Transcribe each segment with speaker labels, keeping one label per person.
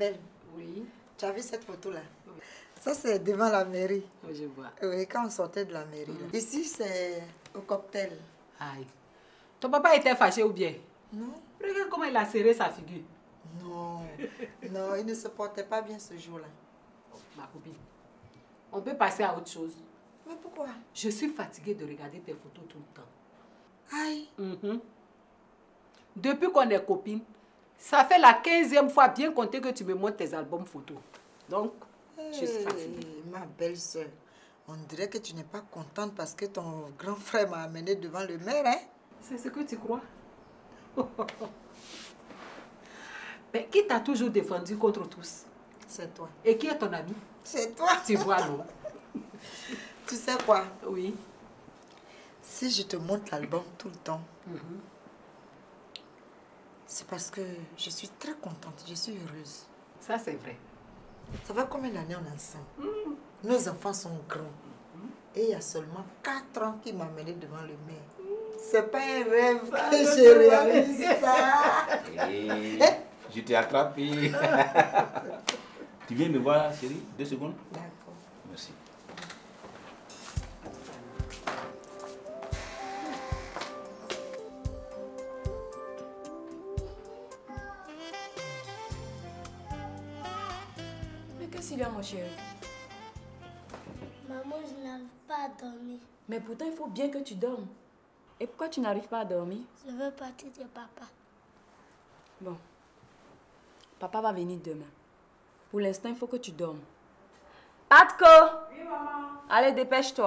Speaker 1: Belle.
Speaker 2: Oui.
Speaker 1: Tu as vu cette photo-là? Oui. Ça, c'est devant la mairie.
Speaker 2: Oui, je vois.
Speaker 1: Oui, quand on sortait de la mairie. Ici, c'est au cocktail.
Speaker 2: Aïe. Ton papa était fâché ou bien?
Speaker 1: Non.
Speaker 2: Regarde comment il a serré sa figure.
Speaker 1: Non. Non, il ne se portait pas bien ce jour-là.
Speaker 2: Ma copine, on peut passer à autre chose.
Speaker 1: Mais pourquoi?
Speaker 2: Je suis fatiguée de regarder tes photos tout le temps.
Speaker 1: Aïe.
Speaker 2: Depuis qu'on est copines, ça fait la 15e fois bien compté que tu me montres tes albums photos. Donc, je suis fatiguée.
Speaker 1: Ma belle-sœur, on dirait que tu n'es pas contente parce que ton grand frère m'a amené devant le maire, hein?
Speaker 2: C'est ce que tu crois? Mais qui t'a toujours défendu contre tous?
Speaker 1: C'est toi.
Speaker 2: Et qui est ton ami?
Speaker 1: C'est toi.
Speaker 2: Tu vois, non?
Speaker 1: Tu sais quoi?
Speaker 2: Oui.
Speaker 1: Si je te montre l'album tout le temps, c'est parce que je suis très contente, je suis heureuse.
Speaker 2: Ça, c'est vrai.
Speaker 1: Ça va combien d'années on est ensemble? Nos enfants sont grands. Et il y a seulement 4 ans qu'il m'a amené devant le maire. C'est pas un rêve que j'ai réalisé ça.
Speaker 3: Hey, je t'ai attrapé. Tu viens me voir, chérie? 2 secondes?
Speaker 1: D'accord.
Speaker 3: Merci.
Speaker 4: Mais qu'est-ce qu'il y a, mon chéri?
Speaker 5: Maman, je n'arrive pas à dormir.
Speaker 4: Mais pourtant, il faut bien que tu dormes. Et pourquoi tu n'arrives pas à dormir?
Speaker 5: Je veux partir de papa.
Speaker 4: Bon. Papa va venir demain. Pour l'instant, il faut que tu dormes. Atko!
Speaker 2: Oui, maman.
Speaker 4: Allez, dépêche-toi.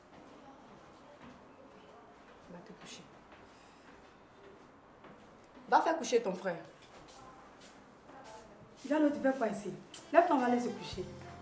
Speaker 4: Va te coucher. Va faire coucher ton frère.
Speaker 2: Diallo, tu fais quoi ici? Lève-toi, on va aller se coucher.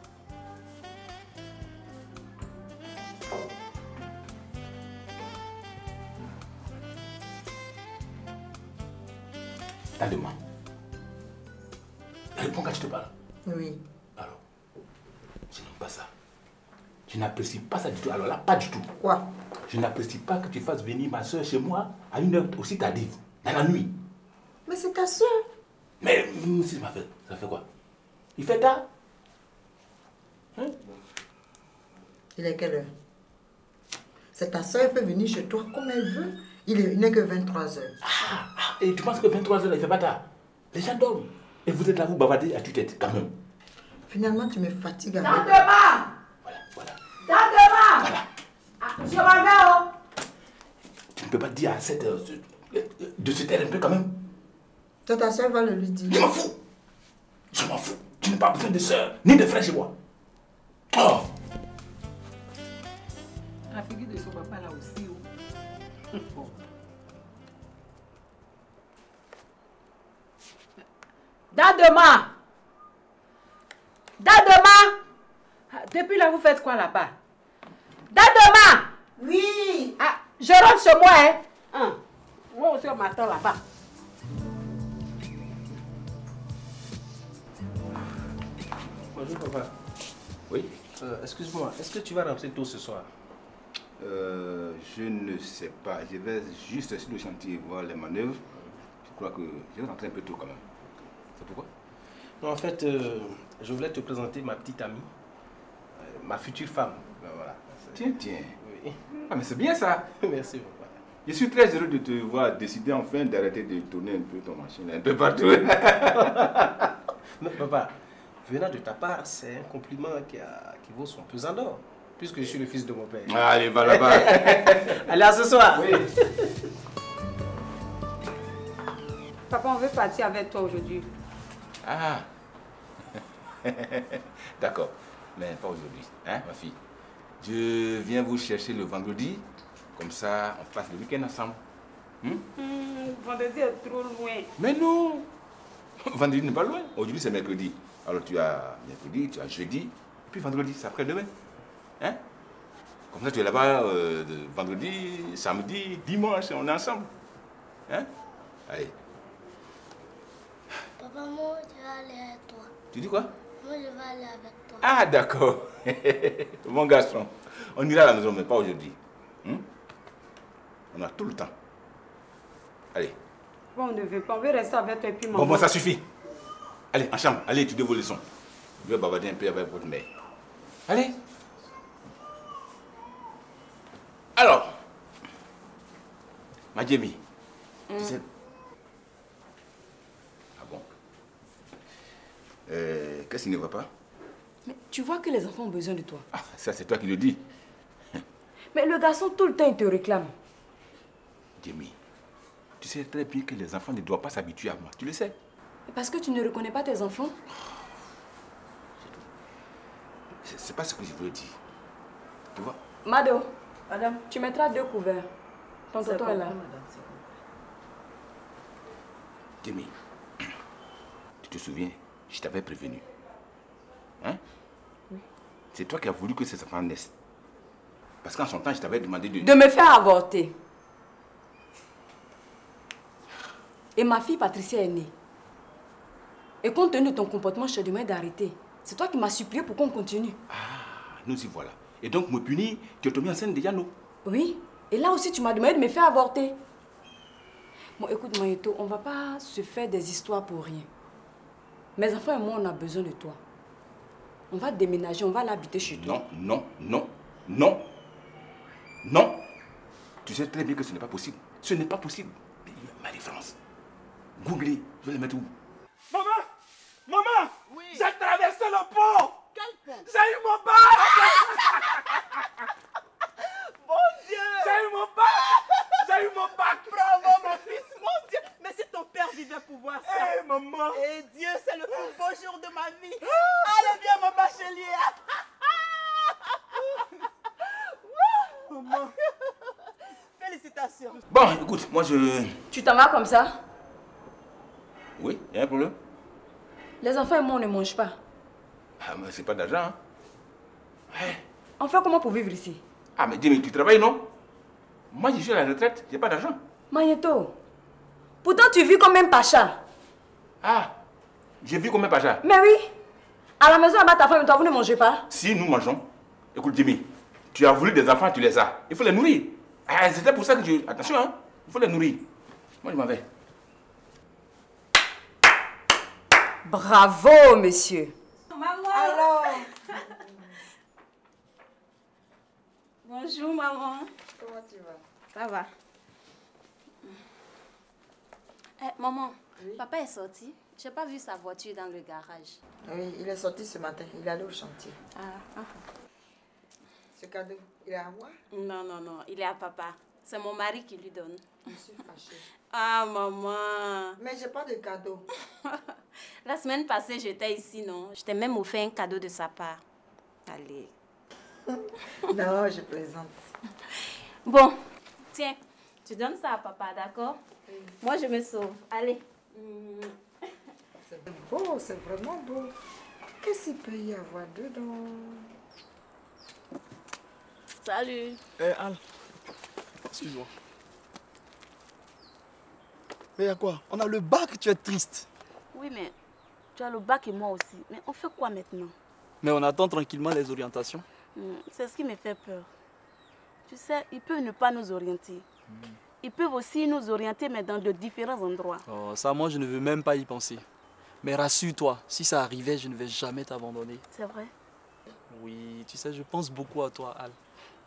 Speaker 3: Attends-moi. Réponds quand je te parle.
Speaker 1: Oui.
Speaker 3: Alors, je n'aime pas ça. Je n'apprécie pas ça du tout. Alors là, pas du tout.
Speaker 1: Quoi?
Speaker 3: Je n'apprécie pas que tu fasses venir ma soeur chez moi à une heure aussi tardive, dans la nuit.
Speaker 1: Mais c'est ta soeur.
Speaker 3: Mais si ça fait quoi? Il fait tard. Hein?
Speaker 1: Il est quelle heure? C'est ta soeur, elle peut venir chez toi comme elle veut. Il n'est que 23 heures.
Speaker 3: Et tu penses que 23 heures, il fait pas tard? Les gens dorment. Et vous êtes là, vous bavardez à tue-tête, quand même.
Speaker 1: Finalement, tu me fatigues avec...
Speaker 2: Dans demain!
Speaker 3: Voilà.
Speaker 2: Dans demain!
Speaker 3: Voilà.
Speaker 2: Ah, je m'en vais, oh!
Speaker 3: Tu ne peux pas dire à 7 heures de se taire un peu quand même.
Speaker 1: Toi, ta soeur va le lui dire.
Speaker 3: Je m'en fous. Je m'en fous. Tu n'as pas besoin de soeur, ni de frère chez moi. Oh!
Speaker 2: La figure de son papa là aussi, oh. Bon. Dadema! Dadema! Depuis là, vous faites quoi là-bas? Dadema!
Speaker 1: Oui!
Speaker 2: Ah, je rentre chez moi, hein? Moi aussi, on m'attend là-bas.
Speaker 6: Bonjour papa.
Speaker 3: Oui?
Speaker 6: Excuse-moi, est-ce que tu vas rentrer tôt ce soir?
Speaker 3: Je ne sais pas. Je vais juste sur le chantier voir les manœuvres. Je crois que je vais rentrer un peu tôt quand même. C'est pourquoi?
Speaker 6: Non, en fait, je voulais te présenter ma petite amie, ma future femme. Ben, voilà.
Speaker 3: Tiens.
Speaker 6: Oui.
Speaker 3: Ah, mais c'est bien ça.
Speaker 6: Merci papa.
Speaker 3: Je suis très heureux de te voir décider enfin d'arrêter de tourner un peu ton machine un peu partout.
Speaker 6: Mais papa, venant de ta part, c'est un compliment qui vaut son pesant d'or, puisque je suis le fils de mon père.
Speaker 3: Allez, va là-bas.
Speaker 6: Allez, à ce soir.
Speaker 3: Oui.
Speaker 2: Papa, on veut partir avec toi aujourd'hui.
Speaker 3: Ah. D'accord. Mais pas aujourd'hui, hein, ma fille. Je viens vous chercher le vendredi. Comme ça, on passe le week-end ensemble.
Speaker 2: Vendredi est trop loin.
Speaker 3: Mais non. Vendredi n'est pas loin. Aujourd'hui, c'est mercredi. Alors, tu as mercredi, tu as jeudi. Et puis vendredi, c'est après-demain. Hein? Comme ça, tu es là-bas vendredi, samedi, dimanche, on est ensemble. Hein? Allez.
Speaker 5: Papa, moi, je vais aller avec toi.
Speaker 3: Tu dis quoi?
Speaker 5: Moi, je vais aller avec toi.
Speaker 3: Ah, d'accord. Mon garçon, on ira à la maison, mais pas aujourd'hui. On a tout le temps. Allez.
Speaker 2: Bon, on ne veut pas, on veut rester avec toi et puis maman.
Speaker 3: Bon, ça suffit. Allez, en chambre, allez étudier vos leçons. Je vais bavarder un peu avec votre mère. Allez. Alors, ma Jamie, tu sais... Ah bon? Qu'est-ce qui ne va pas?
Speaker 4: Mais tu vois que les enfants ont besoin de toi.
Speaker 3: Ah, ça c'est toi qui le dis.
Speaker 4: Mais le garçon, tout le temps, il te réclame.
Speaker 3: Jamie, tu sais très bien que les enfants ne doivent pas s'habituer à moi. Tu le sais.
Speaker 4: Parce que tu ne reconnais pas tes enfants?
Speaker 3: C'est pas ce que je voulais dire. Tu vois?
Speaker 4: Mado, madame, tu mettras 2 couverts. Ton tonton est là.
Speaker 3: Jamie, tu te souviens, je t'avais prévenu. Hein?
Speaker 4: Oui.
Speaker 3: C'est toi qui as voulu que ces enfants naissent. Parce qu'en son temps, je t'avais demandé de...
Speaker 4: De me faire avorter. Et ma fille Patricia est née. Et compte tenu de ton comportement, je te demande d'arrêter. C'est toi qui m'as supplié pour qu'on continue.
Speaker 3: Ah, nous y voilà. Et donc, me punir, tu as mis enceinte de Yano.
Speaker 4: Oui. Et là aussi, tu m'as demandé de me faire avorter. Bon, écoute, Maïto, on ne va pas se faire des histoires pour rien. Mes enfants et moi, on a besoin de toi. On va déménager, on va l'habiter chez toi.
Speaker 3: Non, non, non, non. Non. Tu sais très bien que ce n'est pas possible. Ce n'est pas possible. Ma référence. Googlez, je vais les mettre où?
Speaker 7: Maman! Maman! Oui. J'ai traversé le pont!
Speaker 8: Quel pont?
Speaker 7: J'ai eu mon bac!
Speaker 8: Mon Dieu!
Speaker 7: J'ai eu mon bac! J'ai eu mon bac!
Speaker 8: Bravo mon fils, mon Dieu! Mais si ton père vivait pour voir ça!
Speaker 7: Hé maman!
Speaker 8: Et Dieu, c'est le plus beau jour de ma vie! Allez viens mon bachelier!
Speaker 7: Maman!
Speaker 8: Félicitations!
Speaker 3: Bon, écoute, moi je...
Speaker 4: Tu t'en vas comme ça?
Speaker 3: Oui, il y a un problème?
Speaker 4: Les enfants et moi, on ne mange pas.
Speaker 3: Ah, mais c'est pas d'argent, hein? Ouais.
Speaker 4: On fait comment pour vivre ici?
Speaker 3: Ah, mais dis-moi, tu travailles, non? Moi, je suis à la retraite, j'ai pas d'argent.
Speaker 4: Magneto, pourtant tu vis comme un pacha.
Speaker 3: Ah, j'ai vu comme un pacha.
Speaker 4: Mais oui. À la maison, là-bas, ta femme et toi, vous ne mangez pas?
Speaker 3: Si nous mangeons, écoute, Jimmy, tu as voulu des enfants, tu les as. Il faut les nourrir. Ah, c'était pour ça que je... Attention, hein, il faut les nourrir. Moi, je m'en vais.
Speaker 4: Bravo, monsieur.
Speaker 2: Maman.
Speaker 1: Alors,
Speaker 2: Bonjour, maman.
Speaker 1: comment tu vas?
Speaker 2: Ça va?
Speaker 9: Maman, papa est sorti. J'ai pas vu sa voiture dans le garage.
Speaker 1: Oui, il est sorti ce matin. Il est allé au chantier.
Speaker 9: Ah.
Speaker 1: Ce cadeau, il est à moi?
Speaker 9: Non, non, non. Il est à papa. C'est mon mari qui lui donne.
Speaker 1: Je suis fâchée.
Speaker 9: Ah, maman.
Speaker 1: Mais j'ai pas de cadeau.
Speaker 9: La semaine passée, j'étais ici, non? Je t'ai même offert un cadeau de sa part. Allez.
Speaker 1: Non, je plaisante.
Speaker 9: Bon, tiens. Tu donnes ça à papa, d'accord? Oui. Moi, je me sauve. Allez.
Speaker 1: C'est beau, c'est vraiment beau. Qu'est-ce qu'il peut y avoir dedans?
Speaker 9: Salut.
Speaker 7: Al, excuse-moi. Mais il y a quoi? On a le bac, tu es triste.
Speaker 9: Oui, mais tu as le bac et moi aussi. Mais on fait quoi maintenant?
Speaker 7: Mais on attend tranquillement les orientations.
Speaker 9: C'est ce qui me fait peur. Tu sais, ils peuvent ne pas nous orienter. Ils peuvent aussi nous orienter, mais dans de différents endroits.
Speaker 7: Oh, ça, moi, je ne veux même pas y penser. Mais rassure-toi, si ça arrivait, je ne vais jamais t'abandonner.
Speaker 9: C'est vrai?
Speaker 7: Oui, tu sais, je pense beaucoup à toi, Al.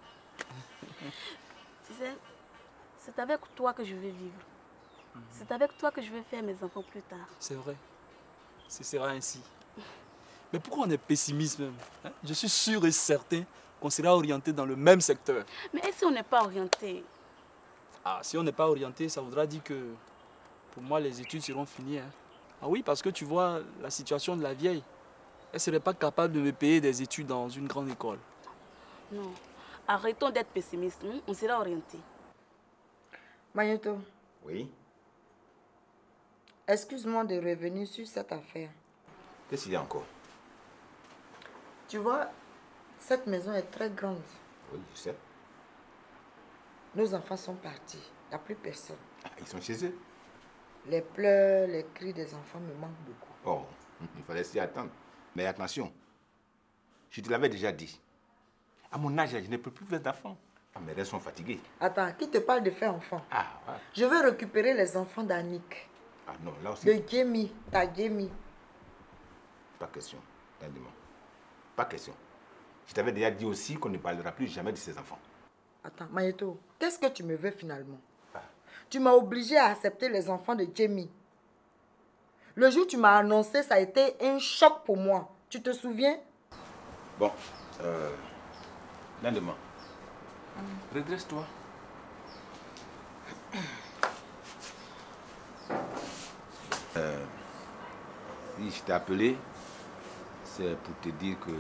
Speaker 9: Tu sais, c'est avec toi que je veux vivre. C'est avec toi que je veux faire mes enfants plus tard.
Speaker 7: C'est vrai. Ce sera ainsi. Mais pourquoi on est pessimiste même, hein? Je suis sûr et certain qu'on sera orienté dans le même secteur.
Speaker 9: Mais et si on n'est pas orienté?
Speaker 7: Ah, si on n'est pas orienté, ça voudra dire que pour moi, les études seront finies. Hein? Ah oui, parce que tu vois, la situation de la vieille, elle ne serait pas capable de me payer des études dans une grande école.
Speaker 9: Non. Arrêtons d'être pessimistes. On sera orienté.
Speaker 1: Magneto,
Speaker 3: Oui?
Speaker 1: excuse-moi de revenir sur cette affaire.
Speaker 3: Qu'est-ce qu'il y a encore?
Speaker 1: Tu vois, cette maison est très grande.
Speaker 3: Oui, je sais.
Speaker 1: Nos enfants sont partis. Il n'y a plus personne.
Speaker 3: Ah, ils sont chez eux?
Speaker 1: Les pleurs, les cris des enfants me manquent beaucoup.
Speaker 3: Oh, il fallait s'y attendre. Mais attention, je te l'avais déjà dit. À mon âge, je ne peux plus faire d'enfants. Ah, mes rêves sont fatigués.
Speaker 1: Attends, qui te parle de faire enfant?
Speaker 3: Ah, ouais.
Speaker 1: Je veux récupérer les enfants d'Annick.
Speaker 3: Ah non, là aussi.
Speaker 1: De Jamie, ta Jamie.
Speaker 3: Pas question. Pas question. Je t'avais déjà dit aussi qu'on ne parlera plus jamais de ses enfants.
Speaker 1: Attends, Maïto, qu'est-ce que tu me veux finalement? Tu m'as obligé à accepter les enfants de Jamie. Le jour où tu m'as annoncé, ça a été un choc pour moi. Tu te souviens?
Speaker 3: Bon, lendemain. Redresse-toi. Si je t'ai appelé, c'est pour te dire que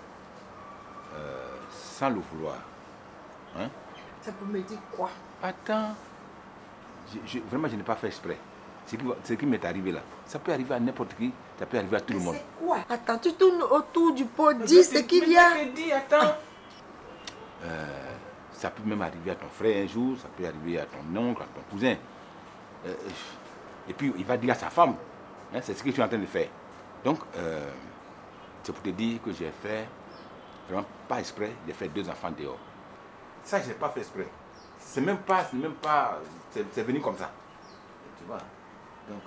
Speaker 3: sans le vouloir, hein?
Speaker 1: C'est pour me dire quoi?
Speaker 3: Attends, vraiment je n'ai pas fait exprès. Ce qui m'est arrivé là, ça peut arriver à n'importe qui, ça peut arriver à tout le monde.
Speaker 1: C'est quoi? Attends, tu tournes autour du pot, dis ce qu'il y a.
Speaker 3: Attends. Ça peut même arriver à ton frère un jour, ça peut arriver à ton oncle, à ton cousin. Et puis il va dire à sa femme, hein, c'est ce que je suis en train de faire. Donc, c'est pour te dire que j'ai fait, vraiment pas exprès, j'ai fait 2 enfants dehors. Ça, je n'ai pas fait exprès. C'est venu comme ça. Tu vois? Donc,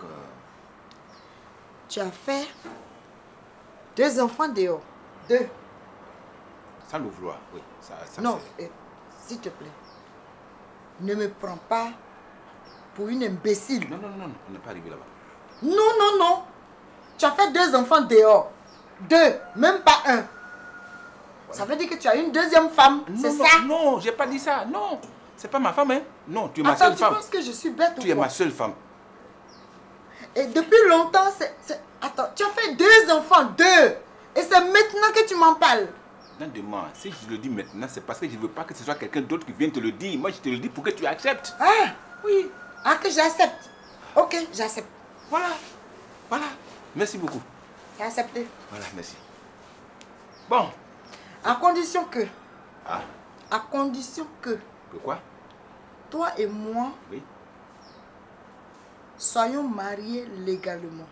Speaker 1: tu as fait 2 enfants dehors. 2.
Speaker 3: Sans le vouloir, oui.
Speaker 1: Non, s'il te plaît, ne me prends pas pour une imbécile.
Speaker 3: Non, on n'est pas arrivé là-bas.
Speaker 1: Non. Tu as fait 2 enfants dehors. 2, même pas 1. Ça veut dire que tu as une 2e femme, c'est ça?
Speaker 3: Non, j'ai pas dit ça. Non, c'est pas ma femme, hein. Non, tu es ma seule femme.
Speaker 1: Tu penses que je suis bête ou quoi?
Speaker 3: Tu es ma seule femme.
Speaker 1: Et depuis longtemps, Attends, tu as fait 2 enfants, 2. Et c'est maintenant que tu m'en parles.
Speaker 3: Non, demande. Si je le dis maintenant, c'est parce que je ne veux pas que ce soit quelqu'un d'autre qui vienne te le dire. Moi, je te le dis pour que tu acceptes.
Speaker 1: Ah,
Speaker 3: oui.
Speaker 1: Ah, que j'accepte. Ok, j'accepte.
Speaker 3: Voilà. Merci beaucoup.
Speaker 1: J'ai accepté.
Speaker 3: Voilà, merci. Bon.
Speaker 1: À condition que...
Speaker 3: Ah.
Speaker 1: À condition que...
Speaker 3: Que quoi?
Speaker 1: Toi et moi...
Speaker 3: Oui.
Speaker 1: Soyons mariés légalement.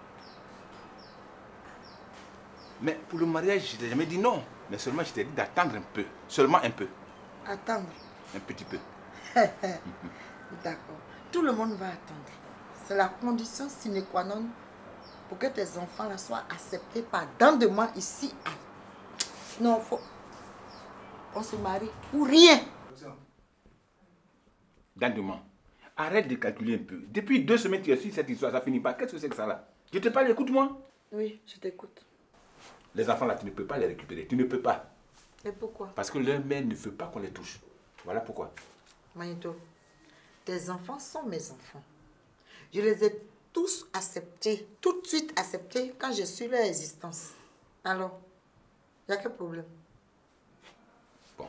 Speaker 3: Mais pour le mariage, je ne t'ai jamais dit non. Mais seulement, je t'ai dit d'attendre un peu. Seulement un peu.
Speaker 1: Attendre?
Speaker 3: Un petit peu.
Speaker 1: D'accord. Tout le monde va attendre. C'est la condition sine qua non pour que tes enfants là soient acceptés par dans de moi ici. Non, faut... On se marie ou rien.
Speaker 3: Dandement, arrête de calculer un peu. Depuis 2 semaines, tu as su cette histoire, ça finit pas. Qu'est-ce que c'est que ça là? Je te parle, écoute-moi.
Speaker 1: Oui, je t'écoute.
Speaker 3: Les enfants là, tu ne peux pas les récupérer. Tu ne peux pas.
Speaker 1: Et pourquoi?
Speaker 3: Parce que leur mère ne veut pas qu'on les touche. Voilà pourquoi.
Speaker 1: Maïto, tes enfants sont mes enfants. Je les ai tous acceptés, tout de suite acceptés quand j'ai su leur existence. Alors, il n'y a quel problème?
Speaker 3: Bon.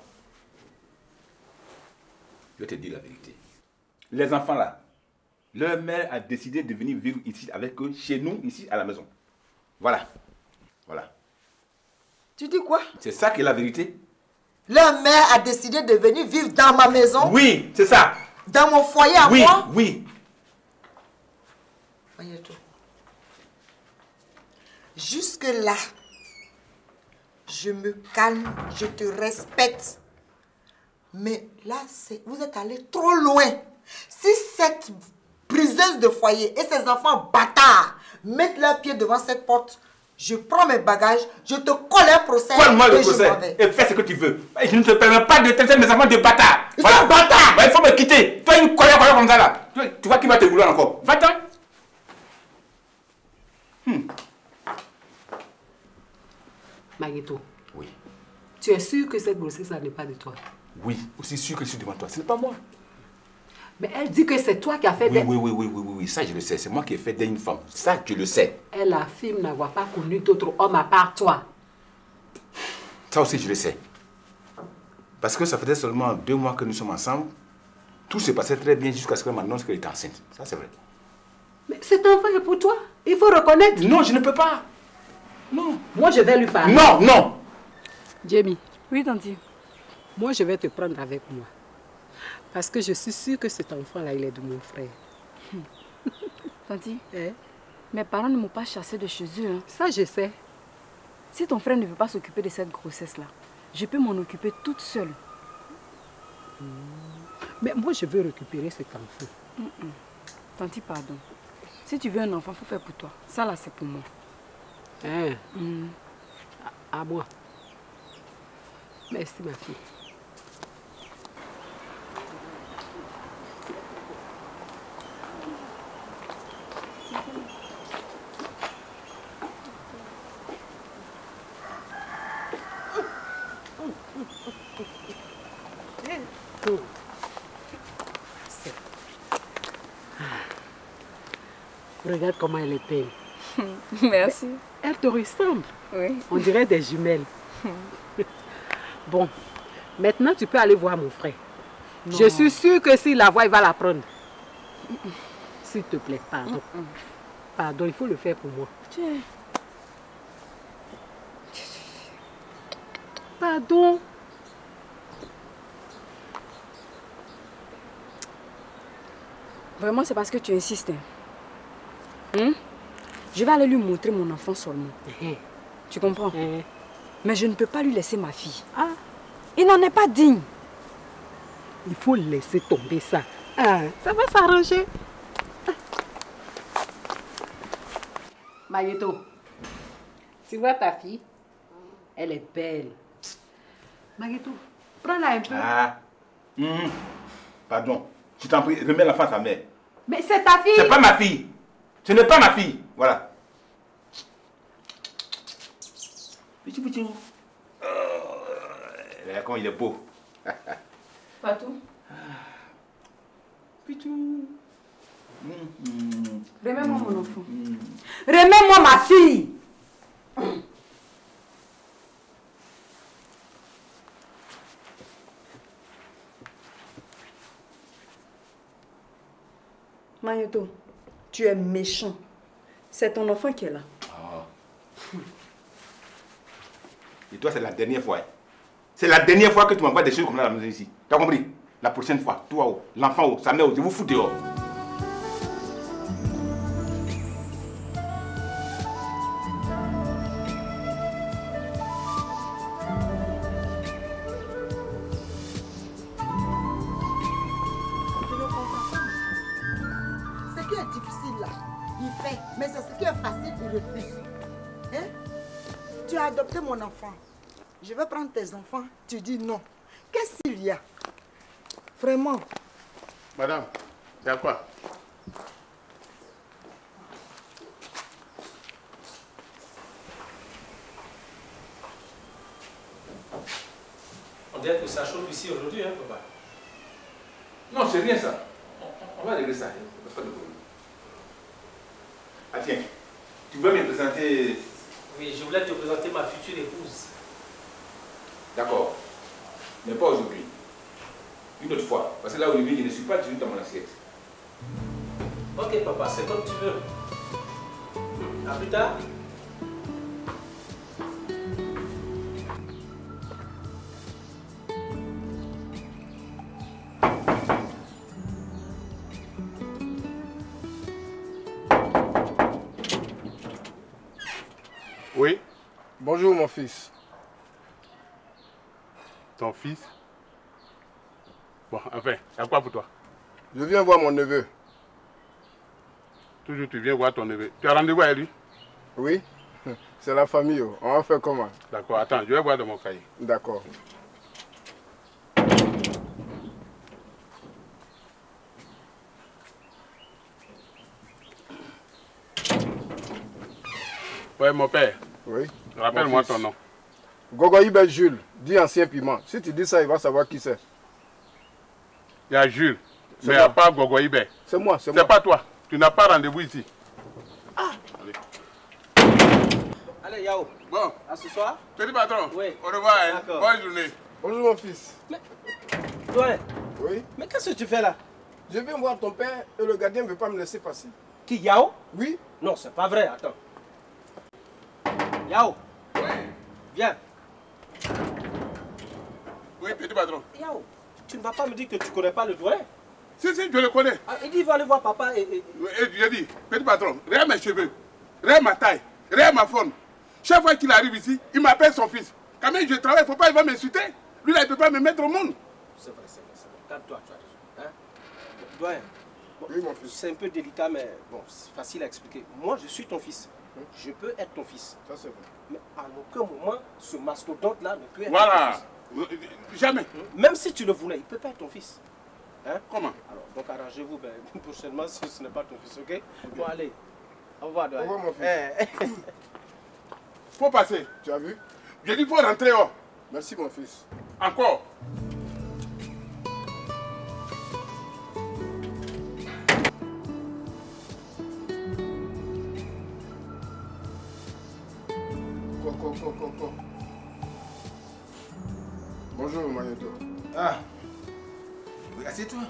Speaker 3: Je te dis la vérité. Les enfants là, leur mère a décidé de venir vivre ici avec eux, chez nous, ici à la maison. Voilà. Voilà.
Speaker 1: Tu dis quoi?
Speaker 3: C'est ça qui est la vérité.
Speaker 1: Leur mère a décidé de venir vivre dans ma maison?
Speaker 3: Oui, c'est ça.
Speaker 1: Dans mon foyer à moi?
Speaker 3: Oui.
Speaker 1: Jusque-là, je me calme, je te respecte. Mais là, vous êtes allé trop loin. Si cette briseuse de foyer et ses enfants bâtards mettent leurs pieds devant cette porte, je prends mes bagages, je te colle un procès.
Speaker 3: Colle-moi le procès et fais ce que tu veux. Je ne te permets pas de traiter mes enfants de bâtards.
Speaker 1: Ils sont bâtards.
Speaker 3: Il faut me quitter. Toi, une colère comme ça là. Tu vois qui va te vouloir encore. Va-t'en.
Speaker 2: Maguito.
Speaker 3: Oui.
Speaker 2: Tu es sûr que cette grossesse là n'est pas de toi?
Speaker 3: Oui, aussi sûr que je suis devant toi. Ce n'est pas moi.
Speaker 2: Mais elle dit que c'est toi qui as fait
Speaker 3: Oui, ça je le sais. C'est moi qui ai fait d'une femme. Ça, tu le sais.
Speaker 2: Elle affirme n'avoir pas connu d'autre homme à part toi.
Speaker 3: Ça aussi, je le sais. Parce que ça faisait seulement 2 mois que nous sommes ensemble. Tout se passait très bien jusqu'à ce qu'elle m'annonce qu'elle est enceinte. Ça, c'est vrai.
Speaker 2: Mais cet enfant est pour toi. Il faut reconnaître.
Speaker 3: Non, je ne peux pas. Non.
Speaker 2: Moi, je vais lui parler.
Speaker 3: Non.
Speaker 2: Jamie.
Speaker 4: Oui, Tanti.
Speaker 2: Moi, je vais te prendre avec moi. Parce que je suis sûre que cet enfant-là, il est de mon frère.
Speaker 4: Tanti, mes parents ne m'ont pas chassé de chez eux. Hein.
Speaker 2: Ça, je sais.
Speaker 4: Si ton frère ne veut pas s'occuper de cette grossesse-là, je peux m'en occuper toute seule.
Speaker 2: Mais moi, je veux récupérer cet enfant.
Speaker 4: Tanti, pardon. Si tu veux un enfant, il faut faire pour toi. Ça, là, c'est pour moi.
Speaker 2: Hein? À moi. Merci, ma fille. Regarde comment elle est belle.
Speaker 4: Merci.
Speaker 2: Elle te ressemble.
Speaker 4: Oui.
Speaker 2: On dirait des jumelles. Bon, maintenant tu peux aller voir mon frère. Non. Je suis sûre que s'il la voit, il va la prendre. S'il te plaît, pardon. Pardon, il faut le faire pour moi. Pardon.
Speaker 4: Vraiment, c'est parce que tu insistes. Je vais aller lui montrer mon enfant seulement. Tu comprends? Mais je ne peux pas lui laisser ma fille.
Speaker 2: Ah.
Speaker 4: Il n'en est pas digne.
Speaker 2: Il faut laisser tomber ça. Ah, ça va s'arranger. Maïeto, tu vois ta fille? Elle est belle. Maïeto, prends-la un peu.
Speaker 3: Ah. Pardon. Je t'en prie, remets l'enfant à sa mère.
Speaker 2: Mais c'est ta fille.
Speaker 3: C'est pas ma fille. Ce n'est pas ma fille. Voilà. Petit. Regarde comment il est beau.
Speaker 4: Patou.
Speaker 3: Pitou.
Speaker 4: Remets-moi mon enfant. Remets-moi ma fille. Maïeto, tu es méchant. C'est ton enfant qui est là.
Speaker 3: Oh. Et toi, c'est la dernière fois. C'est la dernière fois que tu m'envoies des choses comme ça à la maison ici. Tu as compris? La prochaine fois, toi, l'enfant, sa mère, je vous fous dehors.
Speaker 1: Ce qui est difficile là, il fait. Mais c'est ce qui est facile, il refuse. Hein? Tu as adopté mon enfant. Je vais prendre tes enfants. Tu dis non. Qu'est-ce qu'il y a? Vraiment.
Speaker 10: Madame, c'est à quoi?
Speaker 6: On dirait que ça chauffe ici aujourd'hui, hein, papa?
Speaker 3: Non, c'est rien ça. On va régler ça. Pas de problème. Ah tiens, tu veux me présenter...
Speaker 6: Oui, je voulais te présenter ma future épouse.
Speaker 3: D'accord. Mais pas aujourd'hui. Une autre fois. Parce que là aujourd'hui, je ne suis pas toujours dans mon assiette.
Speaker 6: Ok papa, c'est comme tu veux. À plus tard.
Speaker 10: Oui. Bonjour mon fils. Ton fils? Bon, enfin, à quoi pour toi? Je viens voir mon neveu. Toujours tu viens voir ton neveu. Tu as rendez-vous avec lui? Oui. C'est la famille. On va faire comment? D'accord, attends, je vais voir dans mon cahier. D'accord. Ouais, mon père. Oui. Rappelle-moi ton nom. Gogoïbe Jules, dit ancien piment. Si tu dis ça, il va savoir qui c'est. Il y a Jules, mais il n'y a pas Gogoïbe. C'est moi, c'est moi. C'est pas toi. Tu n'as pas rendez-vous ici. Ah.
Speaker 6: Allez, Yao.
Speaker 10: Bon.
Speaker 6: À ce soir.
Speaker 10: Petit patron.
Speaker 6: Oui.
Speaker 10: Au revoir. Hein. Bonne journée. Bonjour mon fils.
Speaker 6: Mais, toi,
Speaker 10: oui.
Speaker 6: Mais qu'est-ce que tu fais là?
Speaker 10: Je viens voir ton père et le gardien ne veut pas me laisser passer.
Speaker 6: Qui, Yao?
Speaker 10: Oui.
Speaker 6: Non, c'est pas vrai. Attends. Yao.
Speaker 10: Oui.
Speaker 6: Viens.
Speaker 10: Oui, petit patron.
Speaker 6: Yao, tu ne vas pas me dire que tu ne connais pas le doyen?
Speaker 10: Si, je le connais.
Speaker 6: Ah, il dit, il va aller voir papa et...
Speaker 10: J'ai dit, petit patron, regarde mes cheveux, regarde ma taille, regarde ma forme. Chaque fois qu'il arrive ici, il m'appelle son fils. Quand même je travaille, il ne faut pas, il va m'insulter. Lui là, il ne peut pas me mettre au monde.
Speaker 6: C'est vrai, c'est vrai. Calme-toi, tu as raison. Hein? Doyen, bon,
Speaker 10: oui, mon fils.
Speaker 6: C'est un peu délicat, mais bon, c'est facile à expliquer. Moi, je suis ton fils. Je peux être ton fils.
Speaker 10: Ça, c'est vrai.
Speaker 6: Mais à aucun moment, ce mastodonte-là ne peut être
Speaker 10: Voilà.
Speaker 6: ton fils.
Speaker 10: Jamais.
Speaker 6: Même si tu le voulais, il ne peut pas être ton fils. Hein?
Speaker 10: Comment?
Speaker 6: Alors, donc arrangez-vous prochainement si ce n'est pas ton fils, ok? Bon, allez. Au revoir,
Speaker 10: Au revoir, mon fils. Faut passer. Tu as vu? J'ai dit qu'il faut rentrer. Oh. Merci, mon fils. Encore. Quoi. Bonjour, Magneto.
Speaker 3: Ah. Oui, assieds-toi.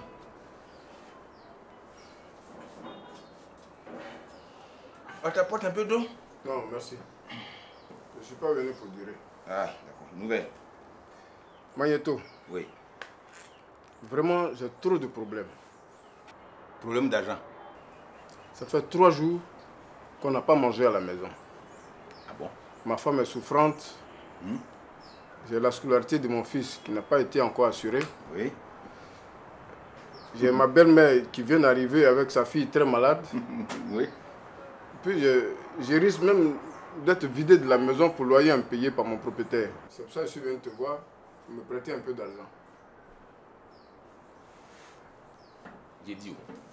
Speaker 3: On t'apporte un peu d'eau?
Speaker 10: Non, merci. Je ne suis pas venu pour durer.
Speaker 3: Ah, d'accord. Nouvelle.
Speaker 10: Magneto.
Speaker 3: Oui.
Speaker 10: Vraiment, j'ai trop de problèmes.
Speaker 3: Problème d'argent?
Speaker 10: Ça fait 3 jours qu'on n'a pas mangé à la maison.
Speaker 3: Ah bon?
Speaker 10: Ma femme est souffrante. J'ai la scolarité de mon fils qui n'a pas été encore assurée.
Speaker 3: Oui.
Speaker 10: J'ai ma belle-mère qui vient d'arriver avec sa fille très malade.
Speaker 3: Oui.
Speaker 10: Puis je risque même d'être vidé de la maison pour loyer impayé par mon propriétaire. C'est pour ça que je suis venu te voir, pour me prêter un peu d'argent.
Speaker 3: J'ai dit,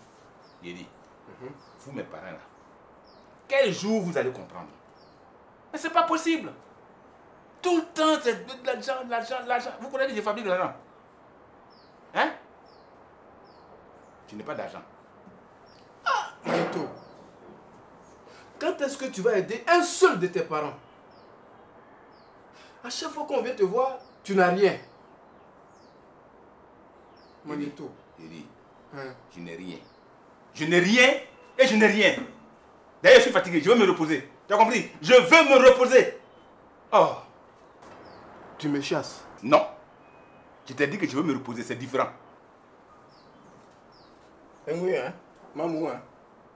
Speaker 3: vous mes parents là, quel jour vous allez comprendre? Mais c'est pas possible. Tout le temps, c'est de l'argent. Vous connaissez les fabriques de l'argent? Hein? Tu n'as pas d'argent.
Speaker 10: Ah, Magneto, quand est-ce que tu vas aider un seul de tes parents? À chaque fois qu'on vient te voir, tu n'as rien. Magneto.
Speaker 3: J'ai dit, je n'ai rien. Je n'ai rien et je n'ai rien. D'ailleurs, je suis fatigué, je veux me reposer. Tu as compris? Je veux me reposer. Oh.
Speaker 10: Tu me chasses?
Speaker 3: Non. Je t'ai dit que je veux me reposer, c'est différent.
Speaker 10: Oui, hein? Maman, hein?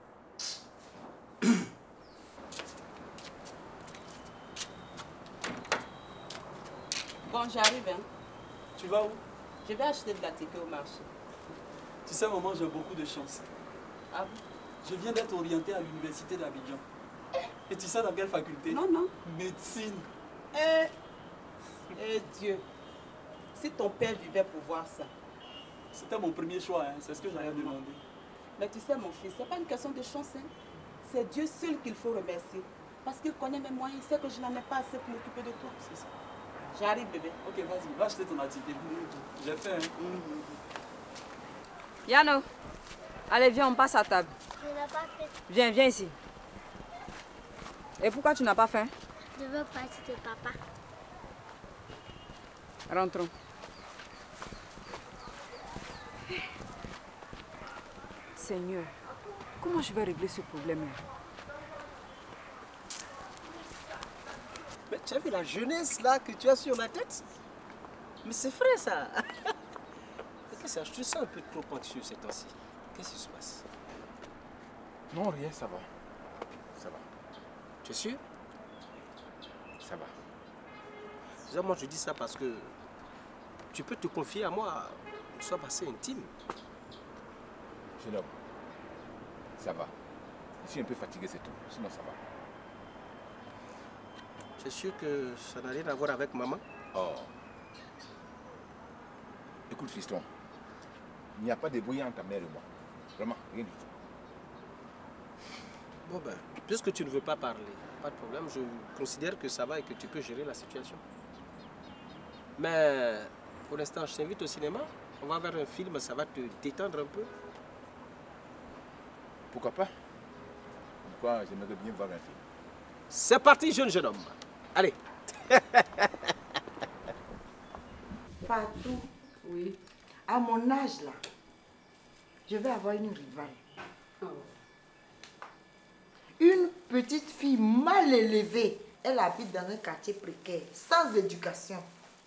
Speaker 11: Bon, j'arrive, hein.
Speaker 7: Tu vas où?
Speaker 11: Je vais acheter de la ticket au marché.
Speaker 7: Tu sais, maman, j'ai beaucoup de chance.
Speaker 11: Ah bon?
Speaker 7: Je viens d'être orienté à l'université d'Abidjan. Et tu sais dans quelle faculté?
Speaker 11: Non, non.
Speaker 7: Médecine.
Speaker 11: Eh Dieu, si ton père vivait pour voir ça.
Speaker 7: C'était mon premier choix, hein. C'est ce que j'avais demandé.
Speaker 11: Mais tu sais, mon fils, c'est pas une question de chance, hein. C'est Dieu seul qu'il faut remercier. Parce qu'il connaît mes moyens, il sait que je n'en ai pas assez pour m'occuper de toi.
Speaker 7: C'est ça.
Speaker 11: J'arrive, bébé.
Speaker 7: Ok, vas-y, va acheter ton ticket. J'ai fait, hein.
Speaker 4: Yano, allez, viens, on passe à table.
Speaker 5: Je n'ai pas fait.
Speaker 4: Viens ici. Et pourquoi tu n'as pas faim?
Speaker 5: Je veux partir de papa.
Speaker 4: Rentrons. Seigneur, comment je vais régler ce problème-là?
Speaker 6: Mais tu as vu la jeunesse là que tu as sur la tête? Mais c'est vrai ça. Qu'est-ce que je te sens un peu trop anxieux ces temps-ci. Qu'est-ce qui se passe?
Speaker 3: Non, rien, ça va. Ça va.
Speaker 6: Tu es sûr?
Speaker 3: Ça va.
Speaker 6: Déjà, moi je dis ça parce que tu peux te confier à moi. Nous sommes assez intimes.
Speaker 3: Jeune homme, ça va. Je suis un peu fatigué, c'est tout. Sinon, ça va.
Speaker 6: Tu es sûr que ça n'a rien à voir avec maman?
Speaker 3: Oh. Écoute, fiston, il n'y a pas de brouillard entre ta mère et moi. Vraiment, rien du tout.
Speaker 6: Bon ben, puisque tu ne veux pas parler, pas de problème, je considère que ça va et que tu peux gérer la situation. Mais pour l'instant, je t'invite au cinéma. On va voir un film, ça va te détendre un peu.
Speaker 3: Pourquoi pas? Pourquoi j'aimerais bien voir un film.
Speaker 6: C'est parti, jeune homme. Allez.
Speaker 1: Fatou, oui. À mon âge là, je vais avoir une rivale. Une petite fille mal élevée. Elle habite dans un quartier précaire, sans éducation.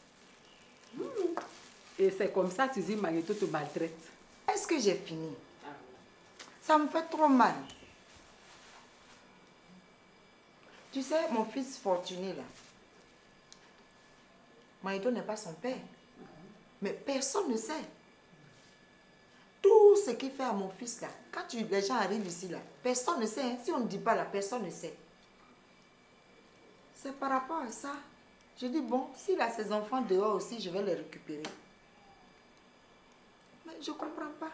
Speaker 2: Et c'est comme ça que tu dis Magneto te maltraite.
Speaker 1: Est-ce que j'ai fini? Ça me fait trop mal. Tu sais, mon fils fortuné là, Magneto n'est pas son père. Mais personne ne sait. Tout ce qu'il fait à mon fils là, quand les gens arrivent ici là, personne ne sait. Hein. Si on ne dit pas là, personne ne sait. C'est par rapport à ça. Je dis, bon, s'il a ses enfants dehors aussi, je vais les récupérer. Mais je ne comprends pas.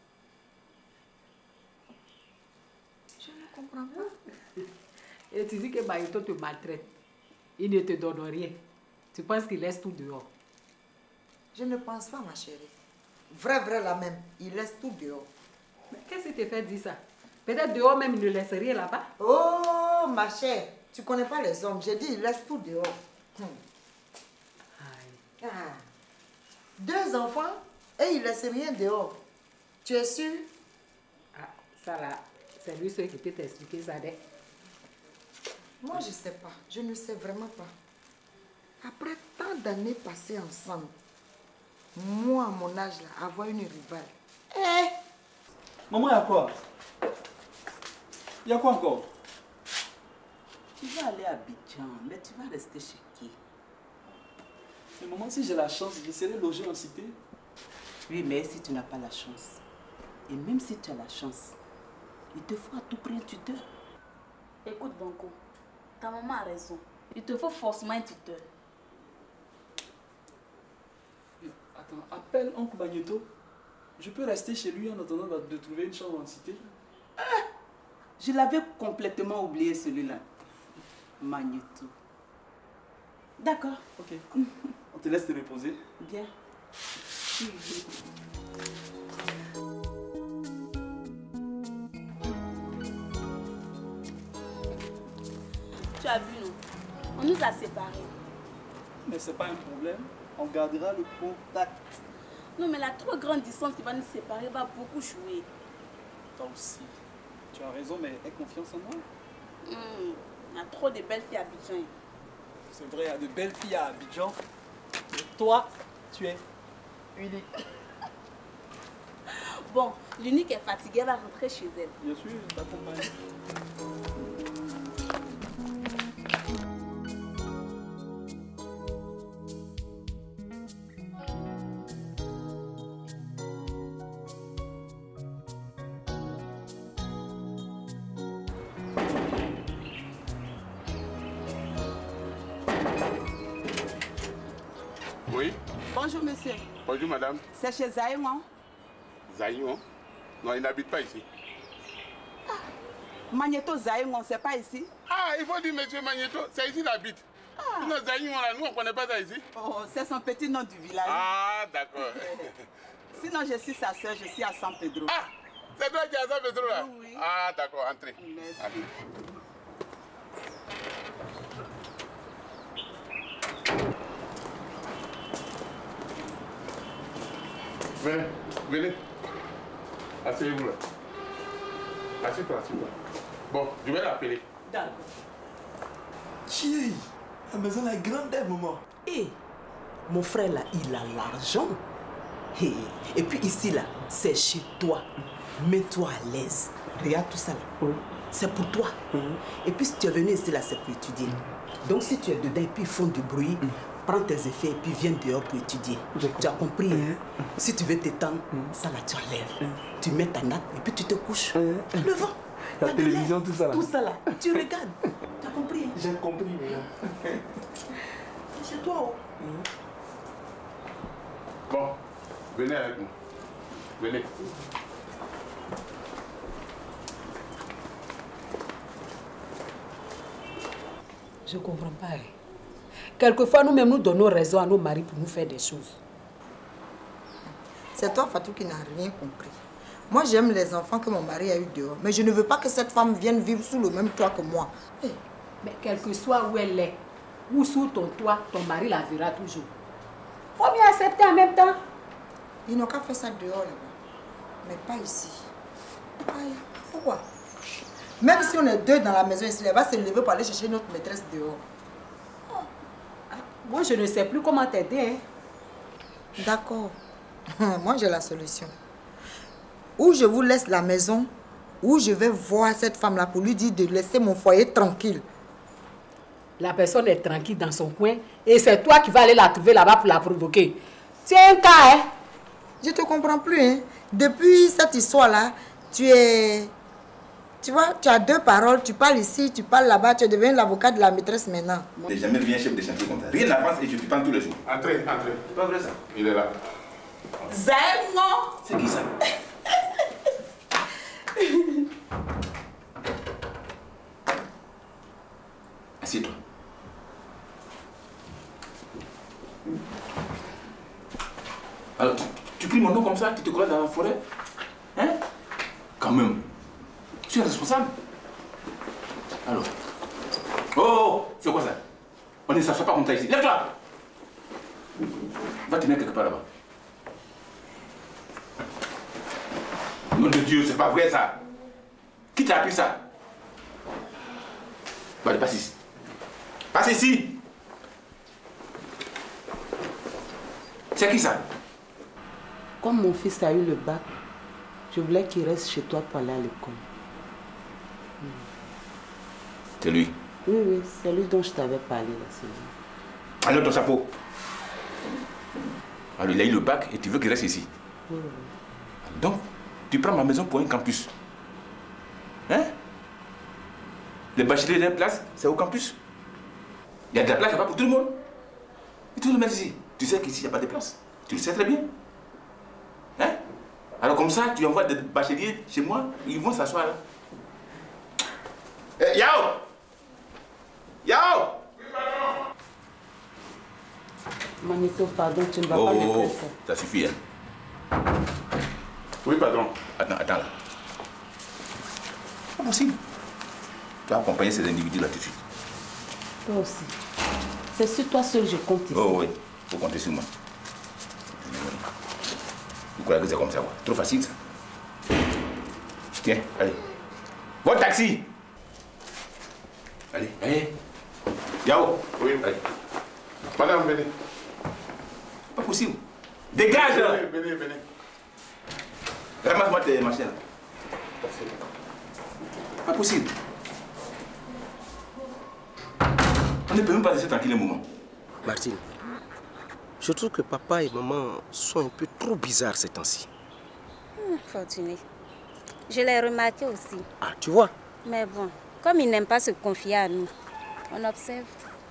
Speaker 1: Je ne comprends pas.
Speaker 2: Et tu dis que Mayito te maltraite. Il ne te donne rien. Tu penses qu'il laisse tout dehors?
Speaker 1: Je ne pense pas, ma chérie. Vrai la même. Il laisse tout dehors.
Speaker 2: Mais qu'est-ce qui te fait dire ça? Peut-être dehors même, il ne laisse rien là-bas.
Speaker 1: Oh, ma chère, tu ne connais pas les hommes. J'ai dit, il laisse tout dehors. Ah. 2 enfants et il ne laisse rien dehors. Tu es sûr?
Speaker 2: Ah, ça là, c'est lui seul qui peut t'expliquer ça.
Speaker 1: Moi, je ne sais pas. Je ne sais vraiment pas. Après tant d'années passées ensemble, moi, à mon âge, là, avoir une rivale. Eh!
Speaker 7: Maman, il y a quoi? Il y a quoi encore?
Speaker 11: Tu vas aller à Abidjan, mais tu vas rester chez qui?
Speaker 7: Mais maman, si j'ai la chance, je serai logé en cité.
Speaker 11: Oui, mais si tu n'as pas la chance, et même si tu as la chance, il te faut à tout prix un tuteur.
Speaker 9: Écoute, Banco, ta maman a raison. Il te faut forcément un tuteur.
Speaker 7: Attends, appelle oncle Magneto. Je peux rester chez lui en attendant de trouver une chambre en cité.
Speaker 11: Ah, je l'avais complètement oublié celui-là. Magneto. D'accord.
Speaker 7: Ok. On te laisse te reposer.
Speaker 11: Bien.
Speaker 9: Tu as vu, non? On nous a séparés.
Speaker 7: Mais c'est pas un problème. On gardera le contact.
Speaker 9: Non, mais la trop grande distance qui va nous séparer va beaucoup jouer.
Speaker 7: Toi aussi. Tu as raison, mais aie confiance en moi.
Speaker 9: Il y a trop de belles filles à Abidjan.
Speaker 7: C'est vrai, il y a de belles filles à Abidjan. Mais toi, tu es unique.
Speaker 9: Bon, l'unique est fatiguée, elle va rentrer chez elle.
Speaker 7: Bien sûr, je t'accompagne.
Speaker 10: Oui.
Speaker 11: Bonjour, monsieur.
Speaker 10: Bonjour, madame.
Speaker 11: C'est chez Zaïwan?
Speaker 10: Zaïwan? Non, il n'habite pas ici.
Speaker 11: Magneto Zaïwan, c'est pas ici?
Speaker 10: Ah, il faut dire monsieur Magneto, c'est ici qu'il habite. Sinon, Zaïwan, là, nous, on ne connaît pas ça ici.
Speaker 11: Oh, c'est son petit nom du village.
Speaker 10: Ah, d'accord.
Speaker 11: Sinon, je suis sa soeur, je suis à San Pedro.
Speaker 10: Ah, c'est toi qui es à San Pedro, là?
Speaker 11: Oui.
Speaker 10: Ah, d'accord, entrez.
Speaker 11: Merci.
Speaker 10: Allez. Venez. Asseyez-vous là. Assieds-toi, assieds-toi. Bon, je vais l'appeler.
Speaker 11: D'accord.
Speaker 7: Qui? La maison est grande, maman.
Speaker 11: Et mon frère là, il a l'argent. Et puis ici là, c'est chez toi. Mets-toi à l'aise. Regarde tout ça là. C'est pour toi. Et puis si tu es venu ici là, c'est pour étudier. Donc si tu es dedans et puis ils font du bruit, prends tes effets et puis viens dehors pour étudier. Tu as compris, hein? Si tu veux t'étendre, ça là tu enlèves. Tu mets ta natte et puis tu te couches. Le vent.
Speaker 7: La télévision, tout ça là.
Speaker 11: Tout ça là, tu regardes. Tu as compris, hein?
Speaker 7: J'ai compris.
Speaker 11: C'est chez toi.
Speaker 10: Bon, venez avec nous. Venez.
Speaker 2: Je ne comprends pas. Quelquefois, nous-mêmes, nous donnons raison à nos maris pour nous faire des choses.
Speaker 1: C'est toi, Fatou, qui n'as rien compris. Moi, j'aime les enfants que mon mari a eu dehors. Mais je ne veux pas que cette femme vienne vivre sous le même toit que moi.
Speaker 2: Mais quel que soit où elle est, ou sous ton toit, ton mari la verra toujours. Faut mieux accepter en même temps.
Speaker 1: Ils n'ont qu'à faire ça dehors, là-bas. Mais pas ici. Aïe, pourquoi? Même si on est 2 dans la maison ici, elle va se lever pour aller chercher notre maîtresse dehors.
Speaker 2: Moi, je ne sais plus comment t'aider. Hein.
Speaker 1: D'accord. Moi, j'ai la solution. Ou je vous laisse la maison, ou je vais voir cette femme-là pour lui dire de laisser mon foyer tranquille.
Speaker 2: La personne est tranquille dans son coin et c'est toi qui vas aller la trouver là-bas pour la provoquer. C'est un cas, hein? Je te comprends plus, hein? Depuis cette histoire-là, tu es
Speaker 1: Tu vois, tu as deux paroles, tu parles ici, tu parles là-bas, tu deviens l'avocat de la maîtresse maintenant.
Speaker 3: T'es jamais vu un chef de chantier comme ça. Rien n'avance et tu te prends tous les jours.
Speaker 10: Entrez.
Speaker 3: C'est pas vrai ça?
Speaker 10: Il est là.
Speaker 8: Zem, non?
Speaker 3: C'est qui ça? Assieds-toi. Alors, tu cries mon nom comme ça, tu te colles dans la forêt? Hein? Quand même. Tu es responsable? Alors. Oh, c'est quoi ça? On ne s'assoit pas comme ça ici. Lève-toi! Va te mettre quelque part là-bas. Nom de Dieu, c'est pas vrai ça. Qui t'a appris ça? Bon, allez, passe ici. Passe ici! C'est qui ça?
Speaker 11: Comme mon fils a eu le bac, je voulais qu'il reste chez toi pour aller à l'école.
Speaker 3: C'est lui?
Speaker 11: Oui, c'est lui dont je t'avais parlé là, c'est lui.
Speaker 3: Alors ton chapeau. Alors il a eu le bac et tu veux qu'il reste ici?
Speaker 11: Oui.
Speaker 3: Donc, tu prends ma maison pour un campus. Hein? Les bacheliers d'un place, c'est au campus. Il y a de la place là-bas pour tout le monde. Et tu veux le mettre ici. Tu sais qu'ici, il n'y a pas de place. Tu le sais très bien. Hein? Alors comme ça, tu envoies des bacheliers chez moi, ils vont s'asseoir là. Yao! Yao!
Speaker 11: Manito, pardon, tu ne vas pas le faire ça.
Speaker 3: Ça suffit, hein?
Speaker 10: Oui, patron.
Speaker 3: Attends là. Pas possible. Tu vas accompagner ces individus là tout de suite.
Speaker 11: Toi aussi. C'est sur toi seul je compte ici.
Speaker 3: Oh oui, faut compter sur moi. Vous croyez que c'est comme ça, quoi? Trop facile ça. Tiens, allez. Votre taxi! Allez. Yao!
Speaker 10: Oui.
Speaker 3: Allez.
Speaker 10: Madame, venez.
Speaker 3: Pas possible. Dégage!
Speaker 10: Venez.
Speaker 3: Ramasse-moi tes machines là. Pas possible. On ne peut même pas laisser tranquille un moment.
Speaker 6: Martine, je trouve que papa et maman sont un peu trop bizarres ces temps-ci.
Speaker 12: Fortuné, je l'ai remarqué aussi.
Speaker 6: Ah, tu vois?
Speaker 12: Mais bon, comme ils n'aiment pas se confier à nous, on observe.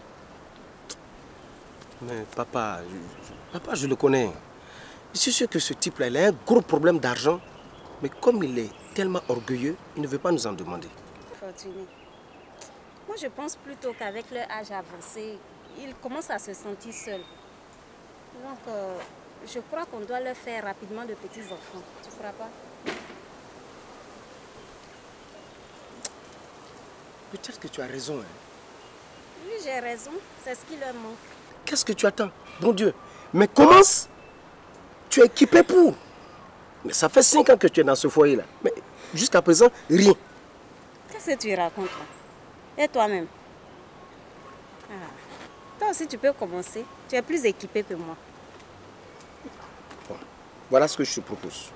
Speaker 6: Mais papa, je le connais. Je suis sûr que ce type-là, il a un gros problème d'argent. Mais comme il est tellement orgueilleux, il ne veut pas nous en demander.
Speaker 12: Fortuné, moi je pense plutôt qu'avec leur âge avancé, ils commencent à se sentir seuls. Donc, je crois qu'on doit leur faire rapidement de petits-enfants. Tu ne crois pas?
Speaker 6: Peut-être que tu as raison. Hein.
Speaker 12: Oui, j'ai raison. C'est ce qui leur manque.
Speaker 6: Qu'est-ce que tu attends? Bon Dieu. Mais commence. Tu es équipé pour. Mais ça fait 5 ans que tu es dans ce foyer-là. Mais jusqu'à présent, rien.
Speaker 12: Qu'est-ce que tu racontes là? Et toi-même? Toi aussi, tu peux commencer. Tu es plus équipé que moi.
Speaker 6: Bon, voilà ce que je te propose.